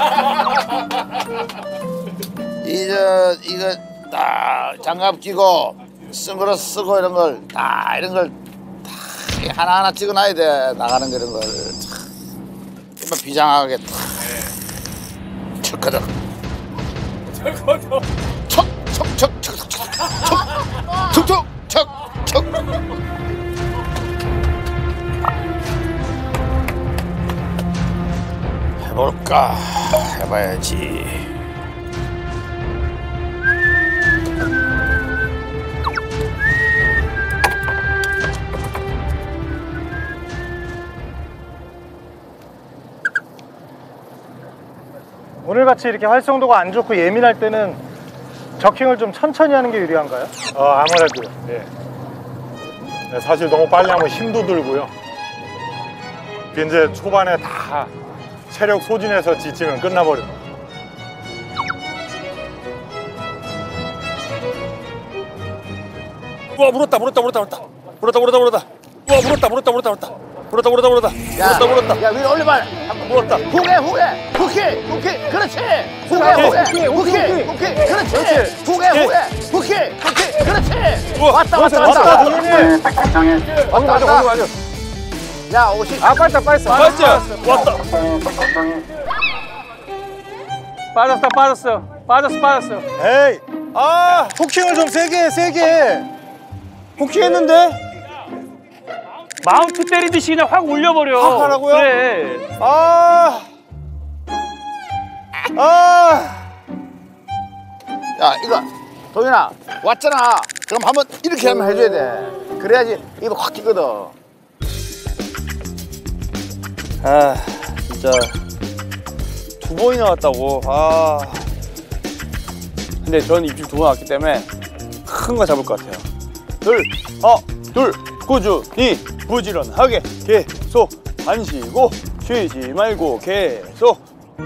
Speaker 4: 이저 이거 딱 장갑 끼고 선글라스 쓰고 이런 걸 다 이런 걸 다 하나하나 찍어놔야 돼. 나가는 거 이런 걸 참 비장하게 탁 척거덕
Speaker 1: 저거도
Speaker 4: 척척척척척척척척척 해볼까? 해봐야지.
Speaker 3: 오늘같이 이렇게 활성도가 안 좋고 예민할 때는 저킹을 좀 천천히 하는 게 유리한가요?
Speaker 5: 어, 아무래도 예. 네, 사실 너무 빨리 하면 힘도 들고요. 이제 초반에 다 체력 소진해서 지치면 끝나버려.
Speaker 1: 우와 물었다 물었다 물었다 물었다 물었다 물었다 물었다 우와 물었다 물었다 물었다 물었다 물었다 물었다 물었다
Speaker 4: 야,
Speaker 1: 물었다 물었다
Speaker 4: 야 위로 올려봐.
Speaker 1: 물었다
Speaker 4: 후게 후게 후키 후키 그렇지. 후게 후게 후키 후키 그렇지. 후게 후게 후키 후키 그렇지. 왔다 왔다 왔다.
Speaker 3: 왔다, 동현이.
Speaker 4: 왔다 왔다.
Speaker 3: 맞아.
Speaker 4: 야 오십.
Speaker 3: 아, 빠졌다, 빠졌어.
Speaker 1: 맞지? 왔다
Speaker 2: 빠졌다 빠졌어 빠졌어 빠졌어.
Speaker 8: 에이, 아, 포킹을 좀 세게 해, 세게 해.
Speaker 3: 포킹 했는데?
Speaker 2: 마운트 때리듯이 그냥 확 올려버려.
Speaker 3: 확 하라고요?
Speaker 2: 그래.
Speaker 3: 아. 아.
Speaker 4: 야 이거 동현아 왔잖아. 그럼 한번 이렇게 하면 해줘야 돼. 그래야지 이거 확 끼거든.
Speaker 6: 아 진짜 두 번이나 왔다고. 아 근데 전 입질 두 번 왔기 때문에 큰 거 잡을 것 같아요. 둘, 어, 둘, 꾸준히 부지런하게 계속 안 쉬고 쉬지 말고 계속.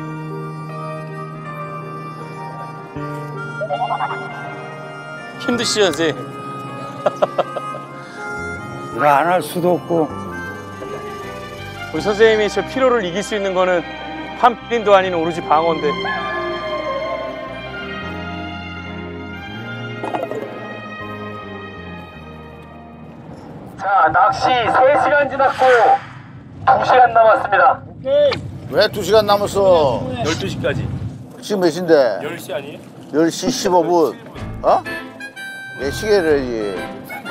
Speaker 2: 힘드시죠,
Speaker 8: 이거 안 할 수도 없고.
Speaker 2: 우리 선생님이 저 피로를 이길 수 있는 거는 팜핀도 아닌 오로지 방어인데.
Speaker 1: 자 낚시 세 시간 지났고 두 시간 남았습니다.
Speaker 4: 왜 두 시간 남았어?
Speaker 1: 열두 시까지
Speaker 4: 지금 몇 시인데?
Speaker 1: 열 시 아니에요?
Speaker 4: 열 시 십오 분. 어? 내 시계를 해야지.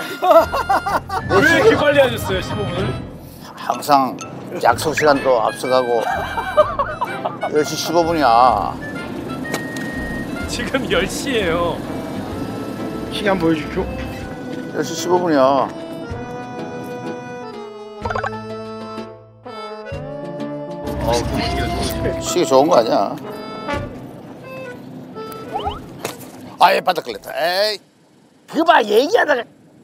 Speaker 1: 왜 이렇게 빨리 하셨어요 십오 분을?
Speaker 4: 항상 약속 시간도 앞서가고 열 시 십오 분이야.
Speaker 1: 지금 열 시예요.
Speaker 3: 시간 보여주십시오.
Speaker 4: 열 시 십오 분이야. 시계 좋은 거 아니야? 아예 바닥 걸렸다. 에이, 그거 봐 얘기하다가.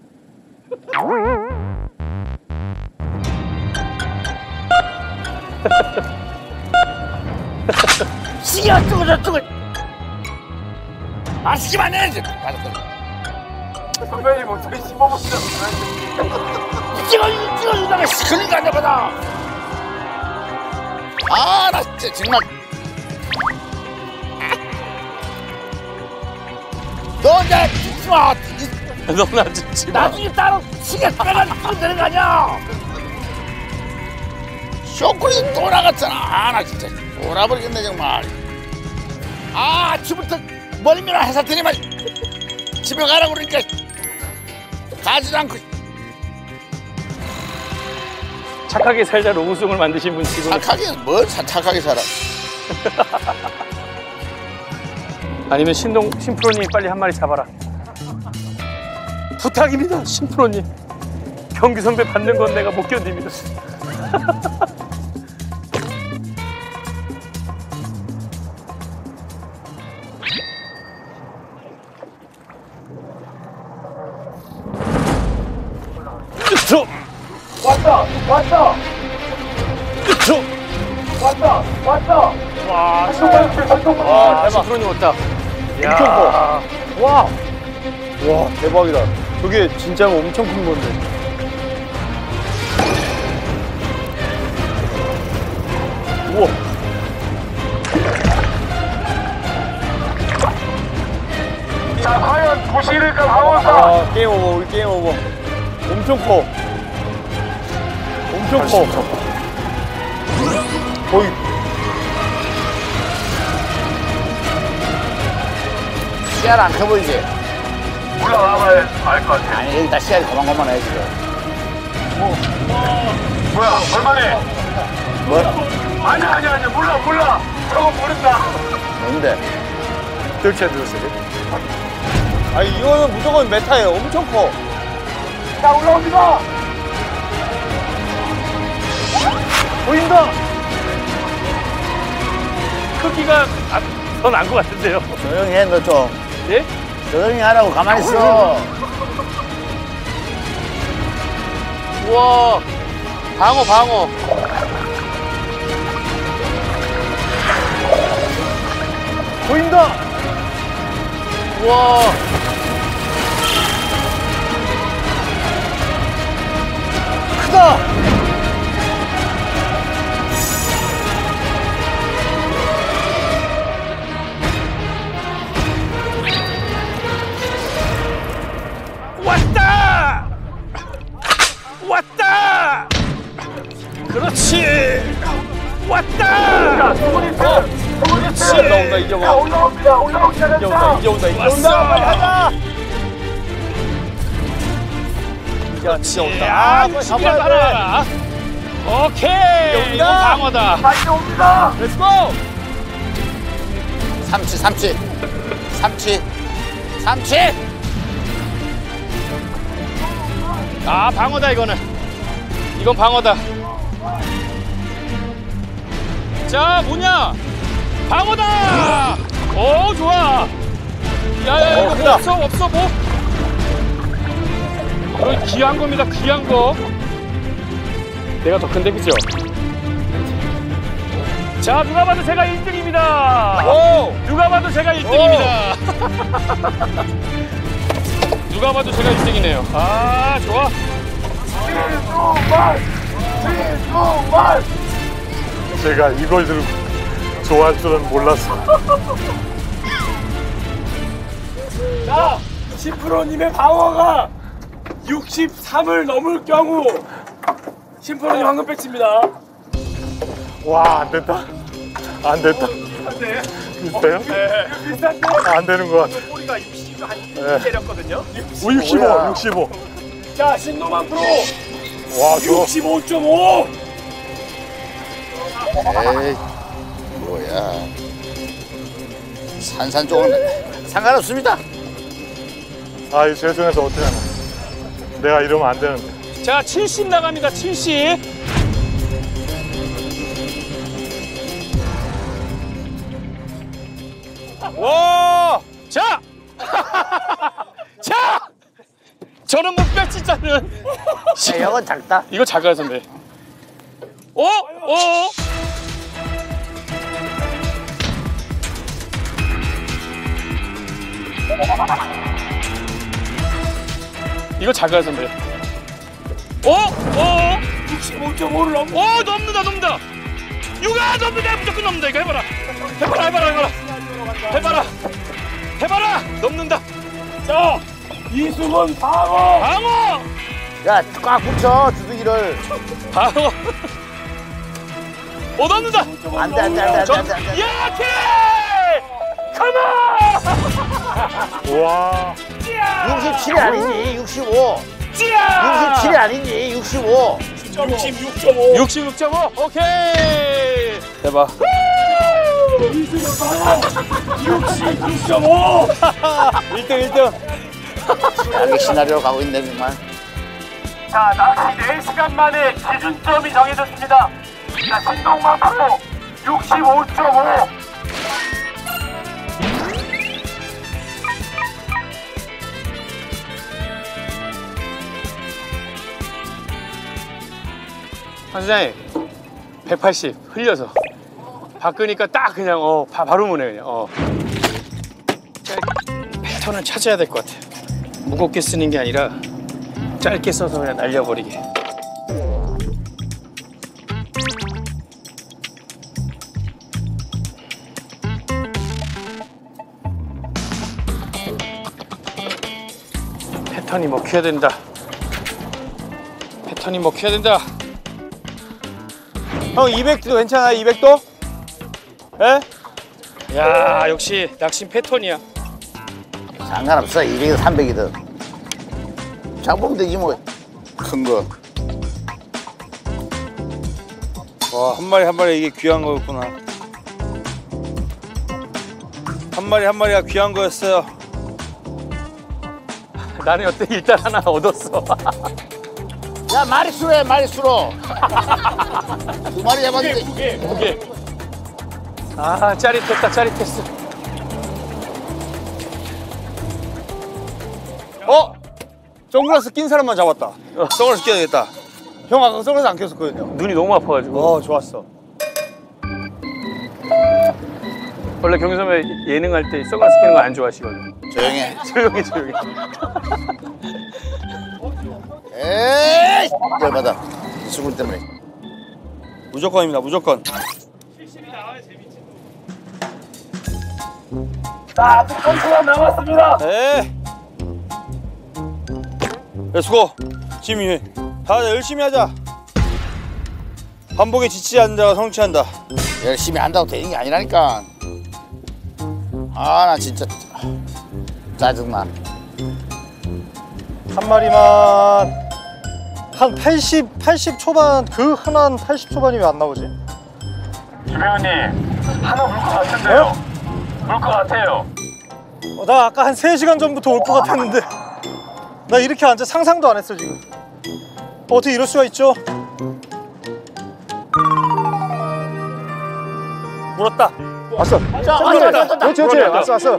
Speaker 4: 시계 어쩌고 저쩌고. 아 시계만 해. 바닥 걸려.
Speaker 9: 선배님 어떻게 십오 분
Speaker 4: 찍어 찍어주다가 시크니까 안 잡아다. 아 나 진짜 정말. 너 이제 죽지 마.
Speaker 2: 너나 죽지 마.
Speaker 4: 나중에 따로 시계 빼가지고 되는 거 아니야. 쇼크리 또 나갔잖아. 아 나 진짜 돌아버리겠네 정말. 아 아침부터 머리미나 회사 들이만 집에 가라고 그러니까 가지도 않고.
Speaker 2: 착하게 살자 로우송을 만드신 분 지금.
Speaker 4: 착하게 뭘 착하게 살아.
Speaker 2: 아니면 신동 신프로님 빨리 한 마리 잡아라. 부탁입니다, 신프로님. 경기 선배 받는 건 내가 못 견딥니다.
Speaker 9: 왔다 왔다 왔다 왔다.
Speaker 2: 와,
Speaker 6: 와, 대박.
Speaker 2: 신프로님 왔다.
Speaker 6: 엄청 커. 와. 와, 대박이다. 저게 진짜 엄청 큰 건데. 우와.
Speaker 9: 자 과연 도시일까 강원사.
Speaker 6: 아, 게임 오버, 우리 게임 오버. 엄청 커. 엄청 커. 거의.
Speaker 4: 씨알 안 펴 보이지?
Speaker 9: 올라와봐야 알 것 같아.
Speaker 4: 아니 여기 다 씨알이 고만고만 해 지금.
Speaker 9: 뭐야 얼마네?
Speaker 4: 뭐?
Speaker 9: 아니야 아니야 아니야 몰라 몰라. 저거 모른다.
Speaker 4: 뭔데?
Speaker 6: 들쳐 들었어요? 아, 이거는 무조건 메타예요. 엄청 커.
Speaker 9: 자 올라옵니다.
Speaker 6: 보인다.
Speaker 2: 크기가 더 나은 것 같은데요.
Speaker 4: 조용히 해 너 좀.
Speaker 2: 예?
Speaker 4: 조용히 하라고 가만히 있어.
Speaker 2: 우와, 방어 방어.
Speaker 6: 보인다.
Speaker 2: 우와.
Speaker 6: 크다.
Speaker 2: 왔다! 왔다! 그렇지! 왔다!
Speaker 6: 그렇지. 올라온다, 이제 와.
Speaker 9: 올라옵니다 올라오기
Speaker 6: 이제 온다, 이제 온다, 이제 온다. 빨리 가자. 야, 진짜 온다.
Speaker 2: 아, 육십이라도 하나 가라. 오케이! 이건 방어다.
Speaker 9: 다시 옵니다.
Speaker 6: 렛츠고.
Speaker 4: 삼치 삼치 삼치 삼치.
Speaker 2: 아, 방어다 이거는. 이건 방어다. 자, 뭐냐? 방어다! 오, 좋아. 야야, 이거 뭐 없어, 없어, 뭐? 이거 귀한 겁니다, 귀한 거. 내가 더 큰데, 그죠? 자, 누가 봐도 제가 일 등입니다.
Speaker 6: 오.
Speaker 2: 누가 봐도 제가 일 등입니다. 누가 봐도 제가 일 등이네요. 아, 좋아.
Speaker 9: 진수만 진수만.
Speaker 5: 제가 이걸 들고 좋아할 줄은 몰랐어.
Speaker 1: 자, 신프로님의 방어가 육십삼을 넘을 경우 신프로님 황금 배치입니다.
Speaker 5: 와, 안 된다. 안 된다.
Speaker 1: 네.
Speaker 5: 비슷해요?
Speaker 1: 네. 비슷한데?
Speaker 5: 안 되는 것 같아.
Speaker 1: 꼬리가 육십 한
Speaker 5: 네.
Speaker 1: 때렸거든요.
Speaker 5: 오, 육십오, 육십오.
Speaker 1: 자, 신노만 프로
Speaker 5: 와, 좋아.
Speaker 1: 육십오 점 오.
Speaker 4: 에이 뭐야. 산산 쪽은 상관없습니다.
Speaker 5: 아, 이 죄송해서 어떻게 하나. 내가 이러면 안 되는데.
Speaker 2: 자, 칠십 나갑니다, 칠십.
Speaker 6: 와.
Speaker 2: 자! 자! 저는 못 뺏지자는.
Speaker 4: 야, 이건 작다.
Speaker 2: 이거 작아요, 선배. 어? 어? 이거 작아서 그래. 어? 어?
Speaker 1: 육십오 점 오를 넘.
Speaker 2: 어, 넘는다, 넘는다. 육아 넘는다, 무조건 넘는다. 이거 해봐라. 해봐라, 해봐라, 해봐라. 해봐라. 해봐라. 넘는다.
Speaker 1: 자, 이승훈 방어.
Speaker 2: 방어.
Speaker 4: 야, 꽉 붙여 주둥이를.
Speaker 2: 방어. 어, 넘는다.
Speaker 4: 안 돼, 안 돼, 안 돼, 안 돼, 안 돼, 안 돼.
Speaker 2: 야, 키! 컴온!
Speaker 1: 와.
Speaker 4: 육십칠이 아니지, 육십오.
Speaker 2: 찌야!
Speaker 4: 육십칠이 아니지, 육십오.
Speaker 1: 육십육 점 오.
Speaker 2: 육십육 점 오. 오케이. 대박.
Speaker 1: 이승훈 방어. 육십육 점 오.
Speaker 6: 일 등 일 등.
Speaker 4: 최악의 시나리오로 가고 있네 정말.
Speaker 9: 자, 낚시 네 시간 만에 기준점이 정해졌습니다. 자, 신동만 프로 육십오 점 오.
Speaker 2: 선생님, 백팔십 흘려서 바꾸니까 딱 그냥 어 바, 바로 무네 그냥. 어. 패턴을 찾아야 될 것 같아. 무겁게 쓰는 게 아니라 짧게 써서 그냥 날려버리게. 패턴이 먹혀야 된다. 패턴이 먹혀야 된다.
Speaker 6: 형 이백 도 괜찮아요? 이백 도? 예?
Speaker 2: 야, 역시 낚시 패턴이야.
Speaker 4: 상관없어. 이백이든 삼백이든. 잡으면 되지 뭐. 큰 거.
Speaker 6: 와, 한 마리 한 마리 이게 귀한 거였구나. 한 마리 한 마리가 귀한 거였어요.
Speaker 2: 나는 어때? 일단 하나 얻었어.
Speaker 4: 야, 마리수로 해, 마리수로. 두 마리 잡았는데.
Speaker 2: 무게, 무게. 아, 짜릿했다, 짜릿했어.
Speaker 6: 어? 선글라스 낀 사람만 잡았다. 선글라스 껴야 되겠다. 형 아까 선글라스 안 꼈었거든요.
Speaker 2: 눈이 너무 아파가지고.
Speaker 6: 어, 좋았어.
Speaker 2: 원래 경선배 예능할 때 선글라스 끼는 거 안 좋아하시거든.
Speaker 4: 조용히 해.
Speaker 2: 조용히, 조용히.
Speaker 4: 에이! 열받아. 수군 때문에.
Speaker 6: 무조건입니다, 무조건.
Speaker 9: 자, 아직 한 시간 남았습니다.
Speaker 6: 에. 야, 수고. 지민이. 다들 열심히 하자. 반복에 지치지 않는 자가 성취한다.
Speaker 4: 열심히 한다고 되는 게 아니라니까. 아, 나 진짜 짜증나.
Speaker 11: 한 마리만 한 팔십, 팔십 초반, 그 흔한 팔십 초반이 왜 안 나오지?
Speaker 9: 주배우님, 하나 물 것 같은데요? 물 것 같아요.
Speaker 11: 어, 나 아까 한 세 시간 전부터 올 것 같았는데 나 이렇게 앉아 상상도 안 했어 지금. 어, 어떻게 이럴 수가 있죠?
Speaker 6: 물었다.
Speaker 3: 왔어.
Speaker 4: 자, 왔다, 왔다, 왔다.
Speaker 3: 그렇지, 그렇지. 왔어, 왔어.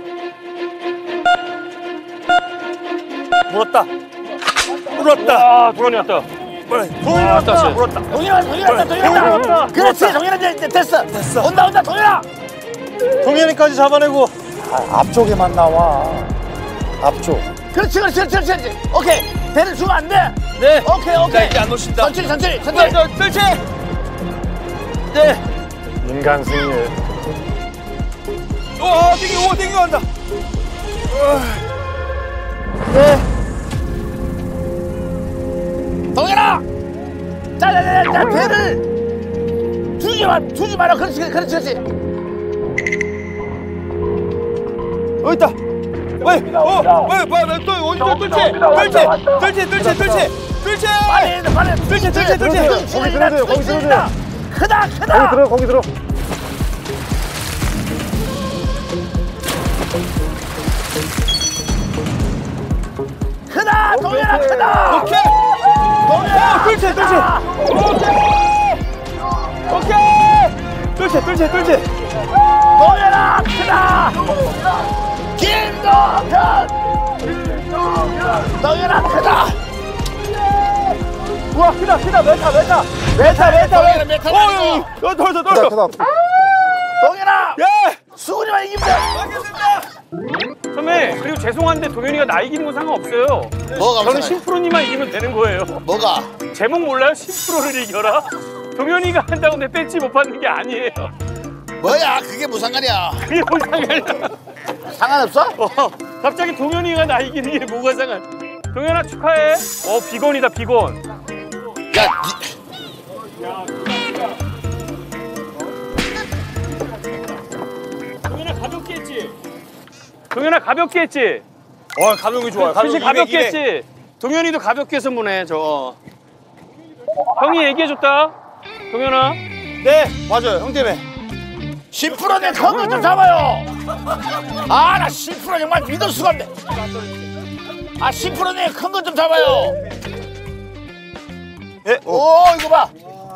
Speaker 6: 물었다. 물었다.
Speaker 2: 아, 도현이 왔다.
Speaker 6: 동현이
Speaker 2: 아,
Speaker 6: 왔다.
Speaker 2: 왔다.
Speaker 6: 물었다.
Speaker 4: 동현아, 동현아, 동현아. 그렇지, 동현아, 됐어. 됐어. 온다, 온다, 동현아.
Speaker 11: 동현이까지 잡아내고.
Speaker 8: 아, 앞쪽에만 나와. 앞쪽.
Speaker 4: 그렇지, 그렇지, 그렇지, 그렇지. 오케이. 배를 주면 안 돼.
Speaker 6: 네.
Speaker 4: 오케이, 오케이.
Speaker 6: 이제 안 놓친다.
Speaker 4: 천천히, 천천히, 천천히.
Speaker 6: 그렇지. 네.
Speaker 3: 인간 승리.
Speaker 6: 오, 땡겨, 오, 땡겨 간다.
Speaker 4: 네. 동현아. 자, 자, 자, 자, 배를 주지 마, 주지 마라. 그렇지, 그렇지, 그렇지.
Speaker 6: 여기 있다. 왜? 어, 왜? 봐, 나 또 어디 또 뜰채, 뜰채, 뜰채, 뜰채, 뜰채, 뜰채.
Speaker 4: 빨리 해, 빨리.
Speaker 6: 뜰채, 뜰채, 뜰채.
Speaker 3: 거기 들어줘요, 거기 들어줘요.
Speaker 4: 크다,
Speaker 3: 거기
Speaker 4: 크다.
Speaker 3: 들어, 거기 들어.
Speaker 4: 크다, 동현아, 크다.
Speaker 6: 오케이.
Speaker 4: 동현아.
Speaker 6: 뜰채, 뜰채. 오케이. 오케이. 뜰채, 뜰채, 뜰채.
Speaker 4: 동현아, 크다. 김동현. 동현아, 크다.
Speaker 6: 우와, 크다, 크다, 메타, 메타.
Speaker 4: 메타, 메타, 메타, 메타.
Speaker 6: 어, 여기, 더, 더, 더,
Speaker 3: 크다,
Speaker 6: 더.
Speaker 3: 크다.
Speaker 4: 동현아.
Speaker 6: 예.
Speaker 4: 수근이만 이기면 돼.
Speaker 6: 알겠습니다.
Speaker 2: 선배, 그리고 죄송한데 동현이가 나 이기는 건 상관없어요.
Speaker 4: 뭐가
Speaker 2: 저는
Speaker 4: 없잖아요.
Speaker 2: 심프로님만 이기면 되는 거예요.
Speaker 4: 뭐가?
Speaker 2: 제목 몰라요? 심프로를 이겨라? 동현이가 한다고 내 배지 못 받는 게 아니에요.
Speaker 4: 뭐야? 그게 무슨 상관이야?
Speaker 2: 그게 뭔 상관이야?
Speaker 4: 상관없어?
Speaker 2: 어, 갑자기 동현이가 나 이기는 게 뭐가 상관? 동현아 축하해. 어, 비건이다, 비건.
Speaker 4: 야,
Speaker 2: 동현아 가볍게 했지? 동현아 가볍게 했지?
Speaker 6: 어 가벼운 게 좋아요.
Speaker 2: 그치, 가볍게
Speaker 6: 이백,
Speaker 2: 했지? 동현이도 가볍게 해서 보내, 저. 형이 얘기해줬다. 동현아.
Speaker 6: 네, 맞아요. 형 때문에.
Speaker 4: 십 퍼센트 내 건강 좀 잡아요. 아, 나 십 퍼센트 정말 믿을 수가 없네. 아, 십 퍼센트 내 큰 거 좀 잡아요.
Speaker 6: 예?
Speaker 4: 오, 이거 봐.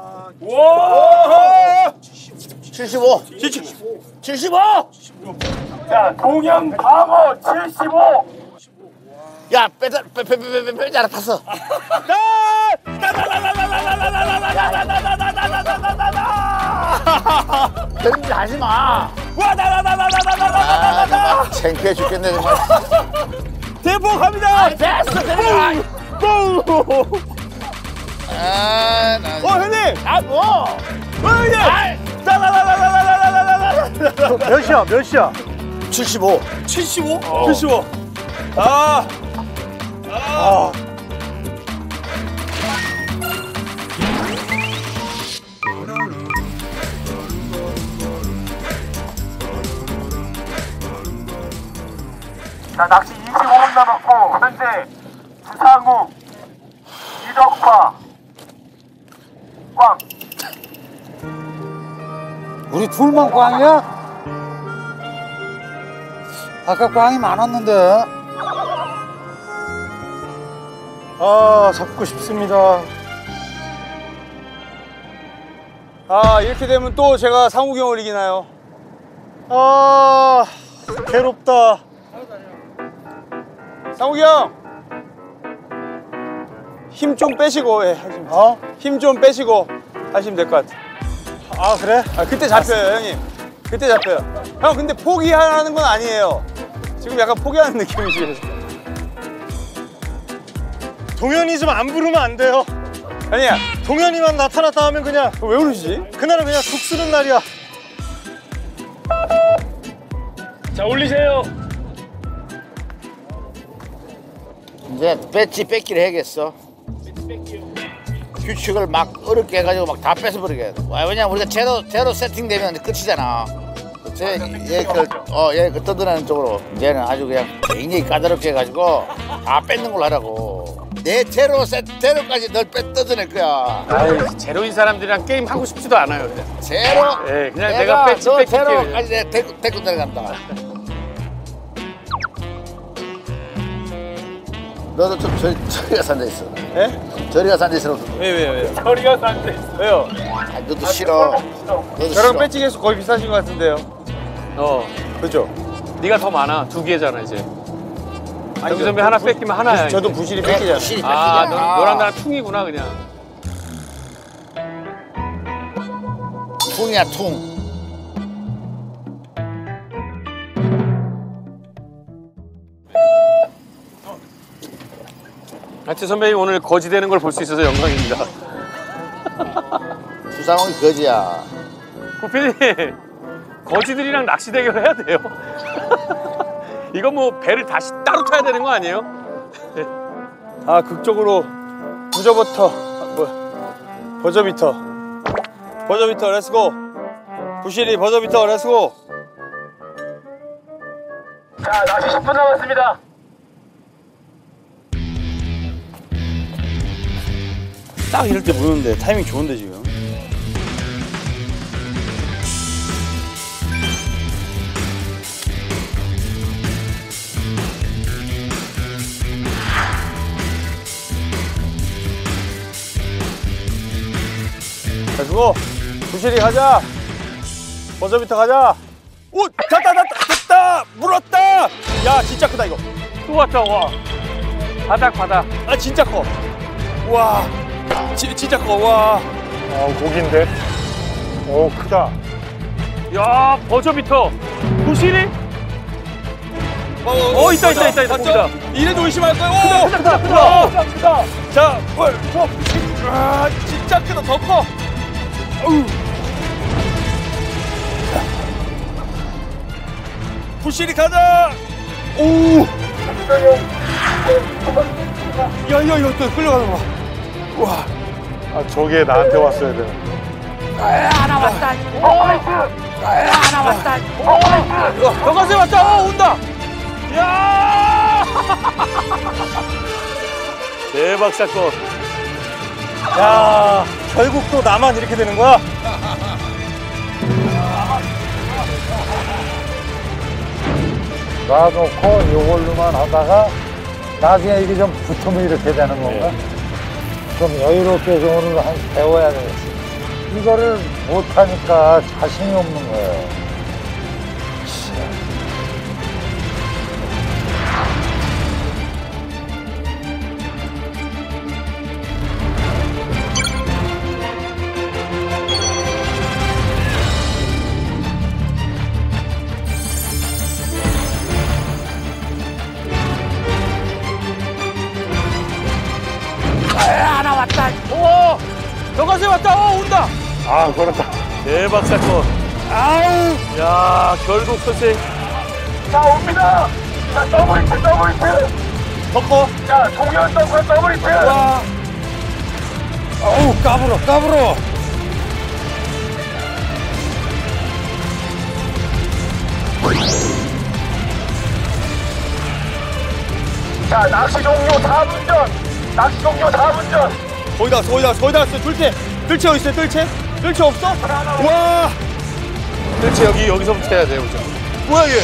Speaker 6: 와!
Speaker 4: 칠십오. 칠십오.
Speaker 9: 자, 동현 광어 칠십오.
Speaker 4: 야, 빼자, 빼, 빼, 빼, 빼, 빼자, 탔어. 그런 짓 하지 마.
Speaker 6: 와, 나나나나나나나나나나.
Speaker 4: 창피해 죽겠네 정말.
Speaker 6: 대포 갑니다.
Speaker 4: 됐어, 됐어. 아, 나.
Speaker 6: 어, 형님.
Speaker 4: 아, 뭐?
Speaker 6: 어, 형님. 나나나나나나나나나나.
Speaker 11: 몇이야, 몇이야?
Speaker 4: 칠십오.
Speaker 6: 칠십오? 칠십오. 아. 아.
Speaker 9: 자, 낚시 이십오 분 남았고 현재 주상우, 이덕화, 꽝.
Speaker 8: 우리 둘만 꽝이야? 아까 꽝이 많았는데.
Speaker 11: 아, 잡고 싶습니다.
Speaker 6: 아, 이렇게 되면 또 제가 상욱이 형을 이기나요?
Speaker 11: 아, 괴롭다.
Speaker 6: 상욱이 형! 힘 좀 빼시고, 예, 하시면.
Speaker 11: 어?
Speaker 6: 힘 좀 빼시고 하시면 될 것 같아.
Speaker 11: 아, 그래?
Speaker 6: 아, 그때 잡혀요, 형님. 그때 잡혀요. 형, 근데 포기하는 건 아니에요. 지금 약간 포기하는 느낌이지.
Speaker 11: 동현이 좀 안 부르면 안 돼요.
Speaker 6: 아니야.
Speaker 11: 동현이만 나타났다 하면 그냥
Speaker 6: 왜 그러시지?
Speaker 11: 그날은 그냥 속 쓰는 날이야.
Speaker 2: 자, 올리세요.
Speaker 4: 이제 배지 뺏기를 해야겠어. 규칙을 막 어렵게 해가지고 막 다 뺏어버리게. 왜냐면 우리가 제로 제로 세팅되면 끝이잖아. 제, 얘 그, 어, 얘 그 떠드는 쪽으로. 얘는 아주 그냥 굉장히 까다롭게 해가지고 다 뺏는 걸로 하라고. 내 제로 세 제로까지 널 빼 떠드낼 거야.
Speaker 2: 아유, 제로인 사람들이랑 게임 하고 싶지도 않아요. 그냥.
Speaker 4: 제로.
Speaker 2: 예, 그냥 내가 뺏지
Speaker 4: 너
Speaker 2: 뺏길게요.
Speaker 4: 제로까지 내가 데리고 데리고 내려간다. 너도 좀 저리, 저리 가서 앉아 있어.
Speaker 6: 예?
Speaker 4: 저리 가서 앉아 있어.
Speaker 6: 왜, 왜, 왜?
Speaker 2: 저리 가서 앉아있어.
Speaker 6: 왜요?
Speaker 4: 아, 너도 싫어. 너도
Speaker 6: 저랑
Speaker 4: 싫어.
Speaker 6: 배지 개수 거의 비슷하신 것 같은데요.
Speaker 2: 어,
Speaker 6: 그죠?
Speaker 2: 네가 더 많아. 두 개잖아, 이제.
Speaker 6: 아니,
Speaker 2: 여기 선배 하나 뺏기면 하나야.
Speaker 6: 저도
Speaker 2: 이제.
Speaker 6: 부실이
Speaker 4: 내
Speaker 6: 뺏기잖아.
Speaker 4: 부실이
Speaker 2: 아,
Speaker 4: 뺏기잖아.
Speaker 2: 너, 너랑 나랑 퉁이구나, 그냥.
Speaker 4: 퉁이야, 퉁.
Speaker 2: 하여튼 선배님 오늘 거지 되는 걸 볼 수 있어서 영광입니다.
Speaker 4: 주상욱이 거지야.
Speaker 2: 구피디 거지들이랑 낚시 대결 해야 돼요. 이거 뭐 배를 다시 따로 타야 되는 거 아니에요?
Speaker 6: 아, 극적으로 부저버터. 아, 뭐, 버저비터. 버저비터, 렛츠고. 부실이 버저비터, 렛츠고.
Speaker 9: 자, 낚시 십 분 남았습니다.
Speaker 6: 딱 이럴 때 무는데 타이밍 좋은데 지금. 자, 수고. 부실이 가자. 버저비터 가자. 오, 됐다, 됐다, 됐다. 물었다. 야, 진짜 크다 이거.
Speaker 2: 또 왔다, 와. 바닥, 바닥.
Speaker 6: 아, 진짜 커. 와, 지, 진짜 커. 와.
Speaker 7: 아, 고기인데. 오, 크다.
Speaker 2: 야, 버저비터. 부실이? 어, 있다, 있다, 있다, 있다. 거기다.
Speaker 6: 이래도 의심할 거야. 오,
Speaker 2: 크다, 크다, 크다. 크다.
Speaker 6: 자, 헐, 어, 아, 진짜 크다, 더 커. 어우. 부실이 가자. 오. 야, 야, 이거 또 끌려가는 거야. 와.
Speaker 5: 아, 저게 나한테 왔어야 되는.
Speaker 9: 하나 왔다. 오라이트. 하나 왔다. 오라이트.
Speaker 2: 벽가세 왔다. 어, 온다. 야! 대박 사건.
Speaker 11: 야, 결국 또 나만 이렇게 되는 거야?
Speaker 8: 놔놓고 이걸로만 하다가 나중에 이게 좀 붙으면 이렇게 되는 건가? 좀 여유롭게 좀 오늘 한 배워야 되겠어. 이거를 못하니까 자신이 없는 거예요.
Speaker 9: 하나 왔다.
Speaker 2: 오! 벽가세 왔다. 어, 온다.
Speaker 5: 아, 그렇다.
Speaker 2: 대박 사건.
Speaker 6: 아우.
Speaker 2: 야, 결국 선생.
Speaker 9: 자, 옵니다. 자, 더블 히트, 더블 히트.
Speaker 6: 더 커.
Speaker 9: 자, 동현 덩크 더블 히트.
Speaker 6: 와. 어우, 까불어, 까불어.
Speaker 9: 자, 낚시 종료 사 분 전. 낚시 종료 사 분 전.
Speaker 6: 거의 다 왔어, 거의 다 왔어, 거의 다 왔어. 뜰채. 뜰채 어디 있어, 뜰채? 뜰채 없어? 와.
Speaker 2: 대체 여기, 여기서부터 해야 돼요, 그죠?
Speaker 6: 뭐야, 얘?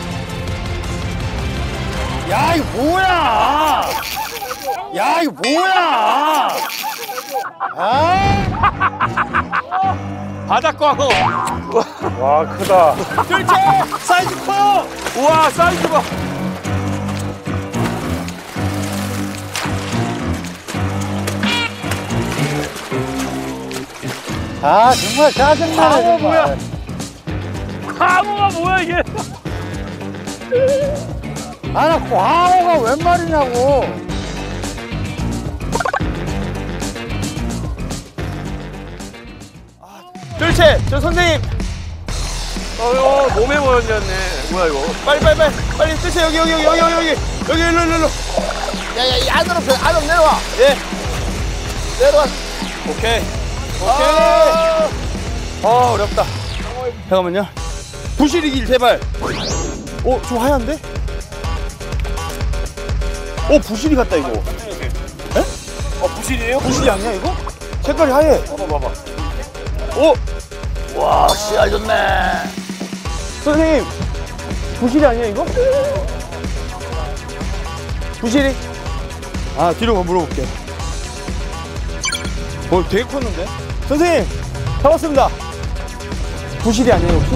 Speaker 6: 야, 이거 뭐야? 야, 이거 뭐야? 아.
Speaker 2: 바닷광어.
Speaker 5: 와, 크다.
Speaker 6: 뜰채! 사이즈 커요!
Speaker 2: 우와, 사이즈가.
Speaker 8: 아, 정말 짜증나네, 정말.
Speaker 2: 뭐야? 광어가 뭐야, 이게?
Speaker 8: 아, 나 광어가 웬 말이냐고.
Speaker 6: 뜰채! 저 선생님!
Speaker 2: 어휴, 몸에 모였네. 뭐야, 이거?
Speaker 6: 빨리, 빨리, 빨리! 빨리 뜰채 여기, 여기, 여기, 여기, 여기, 여기! 여기, 일로, 일로, 일로!
Speaker 4: 야, 야, 이 안으로, 펴, 안으로 내려와.
Speaker 6: 예!
Speaker 4: 내려와.
Speaker 6: 오케이! 오케이! 아, 어렵다. 잠깐만요. 부실이길, 제발! 오, 좀 하얀데? 오, 부실이 같다, 이거. 에?
Speaker 2: 어, 부실이에요?
Speaker 6: 부실이 아니야, 이거? 색깔이 하얘.
Speaker 2: 봐봐, 봐봐.
Speaker 6: 오!
Speaker 4: 와, 씨알 좋네.
Speaker 6: 선생님, 부실이 아니야, 이거? 부실이? 아, 뒤로 한번 물어볼게. 어, 되게 컸는데? 선생님, 잡았습니다. 부실이 아니에요, 혹시?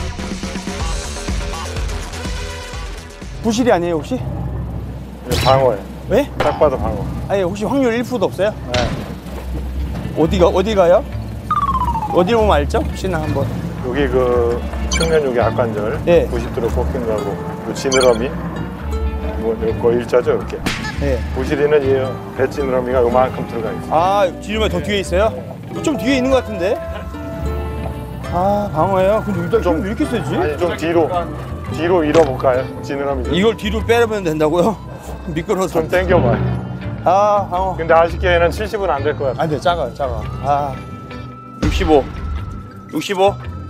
Speaker 6: 부실이 아니에요, 혹시?
Speaker 5: 이거 방어예요.
Speaker 6: 왜?
Speaker 5: 딱 봐도 방어.
Speaker 6: 아니, 혹시 확률 일 퍼센트도 없어요? 네. 어디가, 어디 가요? 어디로 보면 알죠? 혹시나 한번.
Speaker 5: 여기 그 측면 여기 악관절
Speaker 6: 예.
Speaker 5: 구십 도로 꺾인 거하고 요 지느러미 뭐 이거 일자죠 이렇게.
Speaker 6: 예.
Speaker 5: 부실이는 이 배지느러미가 요만큼 들어가 있어요.
Speaker 6: 아, 지름이 더 뒤에 있어요? 좀 뒤에 있는 것 같은데? 아, 방어예요? 근데 일단
Speaker 5: 좀-
Speaker 6: 힘왜 이렇게 세지?
Speaker 5: 아니 좀 뒤로 뒤로 밀어볼까요? 지느러미 좀,
Speaker 6: 이걸 뒤로 빼면 된다고요? 미끄러워서.
Speaker 5: 좀 당겨봐요.
Speaker 6: 아, 방어.
Speaker 5: 근데 아쉽게는 칠십은 안 될 것 같아요.
Speaker 6: 안 돼, 작아, 작아. 아. 육십오. 육십오.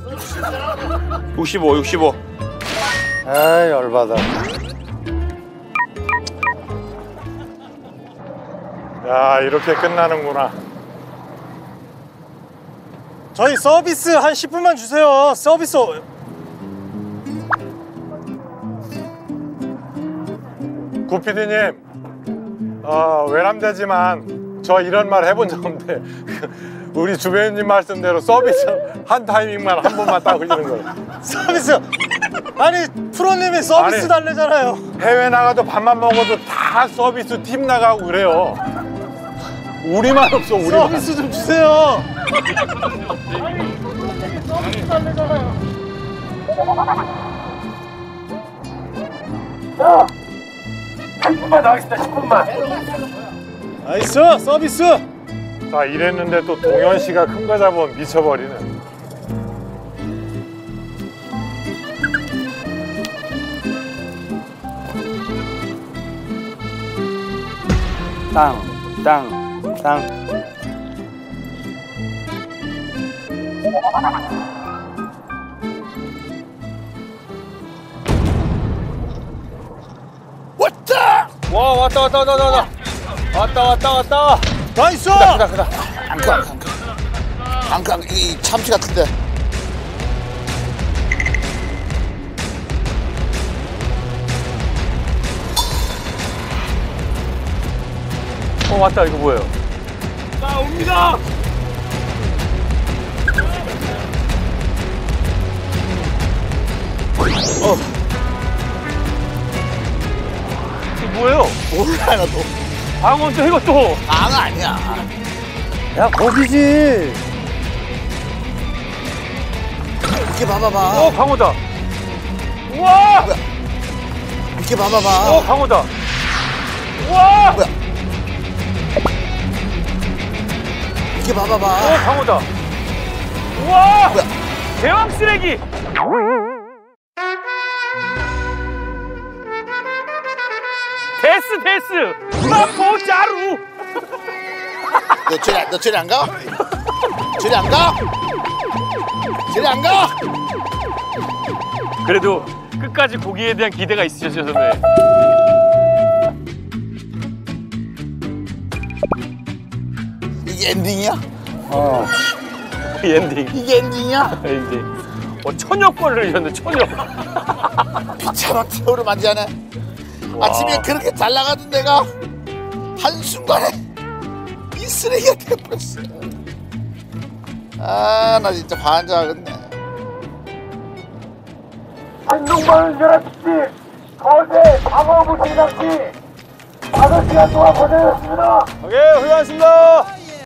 Speaker 6: 육십오, 육십오.
Speaker 8: 에이, 열받아.
Speaker 5: 야 이렇게 끝나는구나.
Speaker 11: 저희 서비스 한 십 분만 주세요. 서비스.
Speaker 5: 구피디님, 어, 외람되지만 저 이런 말 해본 적 없는데 우리 주배우님 말씀대로 서비스 한 타이밍만 한 번만 딱 흘리는 거예요.
Speaker 11: 서비스. 아니, 프로님이 서비스
Speaker 5: 아니.
Speaker 11: 달래잖아요.
Speaker 5: 해외 나가도 밥만 먹어도 다 서비스 팀 나가고 그래요. 우리만 없어, 우리만.
Speaker 11: 서비스 좀 주세요.
Speaker 9: 자, 자, 십 분만 더 하겠습니다. 십 분만.
Speaker 11: 나이스 서비스.
Speaker 5: 자, 이랬는데 또 동현 씨가 큰 거 잡으면 미쳐버리는.
Speaker 2: 땅, 땅, 땅.
Speaker 4: 왔다!
Speaker 2: 와, 왔다, 왔다, 왔다, 왔다. 왔다, 왔다, 왔다.
Speaker 11: 나이스.
Speaker 4: 크다, 크다. 앙깡, 앙깡. 앙깡, 이 참치 같은데.
Speaker 2: 어, 왔다. 이거 뭐예요?
Speaker 1: 자, 옵니다.
Speaker 2: 어. 이거 뭐예요?
Speaker 4: 몰라, 나도.
Speaker 2: 방어도 이것도.
Speaker 4: 앙 아니야.
Speaker 11: 야 거기지.
Speaker 4: 이렇게 봐봐봐.
Speaker 2: 어, 방어다. 우와!
Speaker 4: 이렇게 봐봐봐.
Speaker 2: 어, 방어다. 우와!
Speaker 4: 뭐야? 이렇게 봐봐봐.
Speaker 2: 어, 방어다. 우와!
Speaker 4: 뭐야?
Speaker 2: 대왕 쓰레기. 데스 데스. 마포 자루.
Speaker 4: 너 저리, 안- 너 저리 안 가? 저리 안 가? 저리 안 가?
Speaker 2: 그래도 끝까지 고기에 대한 기대가 있으셔서 네.
Speaker 4: 이게 엔딩이야?
Speaker 2: 어. 엔딩.
Speaker 4: 이게 엔딩이야?
Speaker 2: 엔딩. 어, 천여 권을 이겼네, 천여.
Speaker 4: 비참한 태우를 맞이하네. 아침에 그렇게 잘 나가던 내가 한순간에 이 쓰레기가 돼버렸어. 아, 나 진짜 환장하겠네.
Speaker 9: 한동반 열아홉 시 거제 방어 무시 낚시 다섯 시간 동안 고생했습니다.
Speaker 11: 오케이, 훌륭하십니다.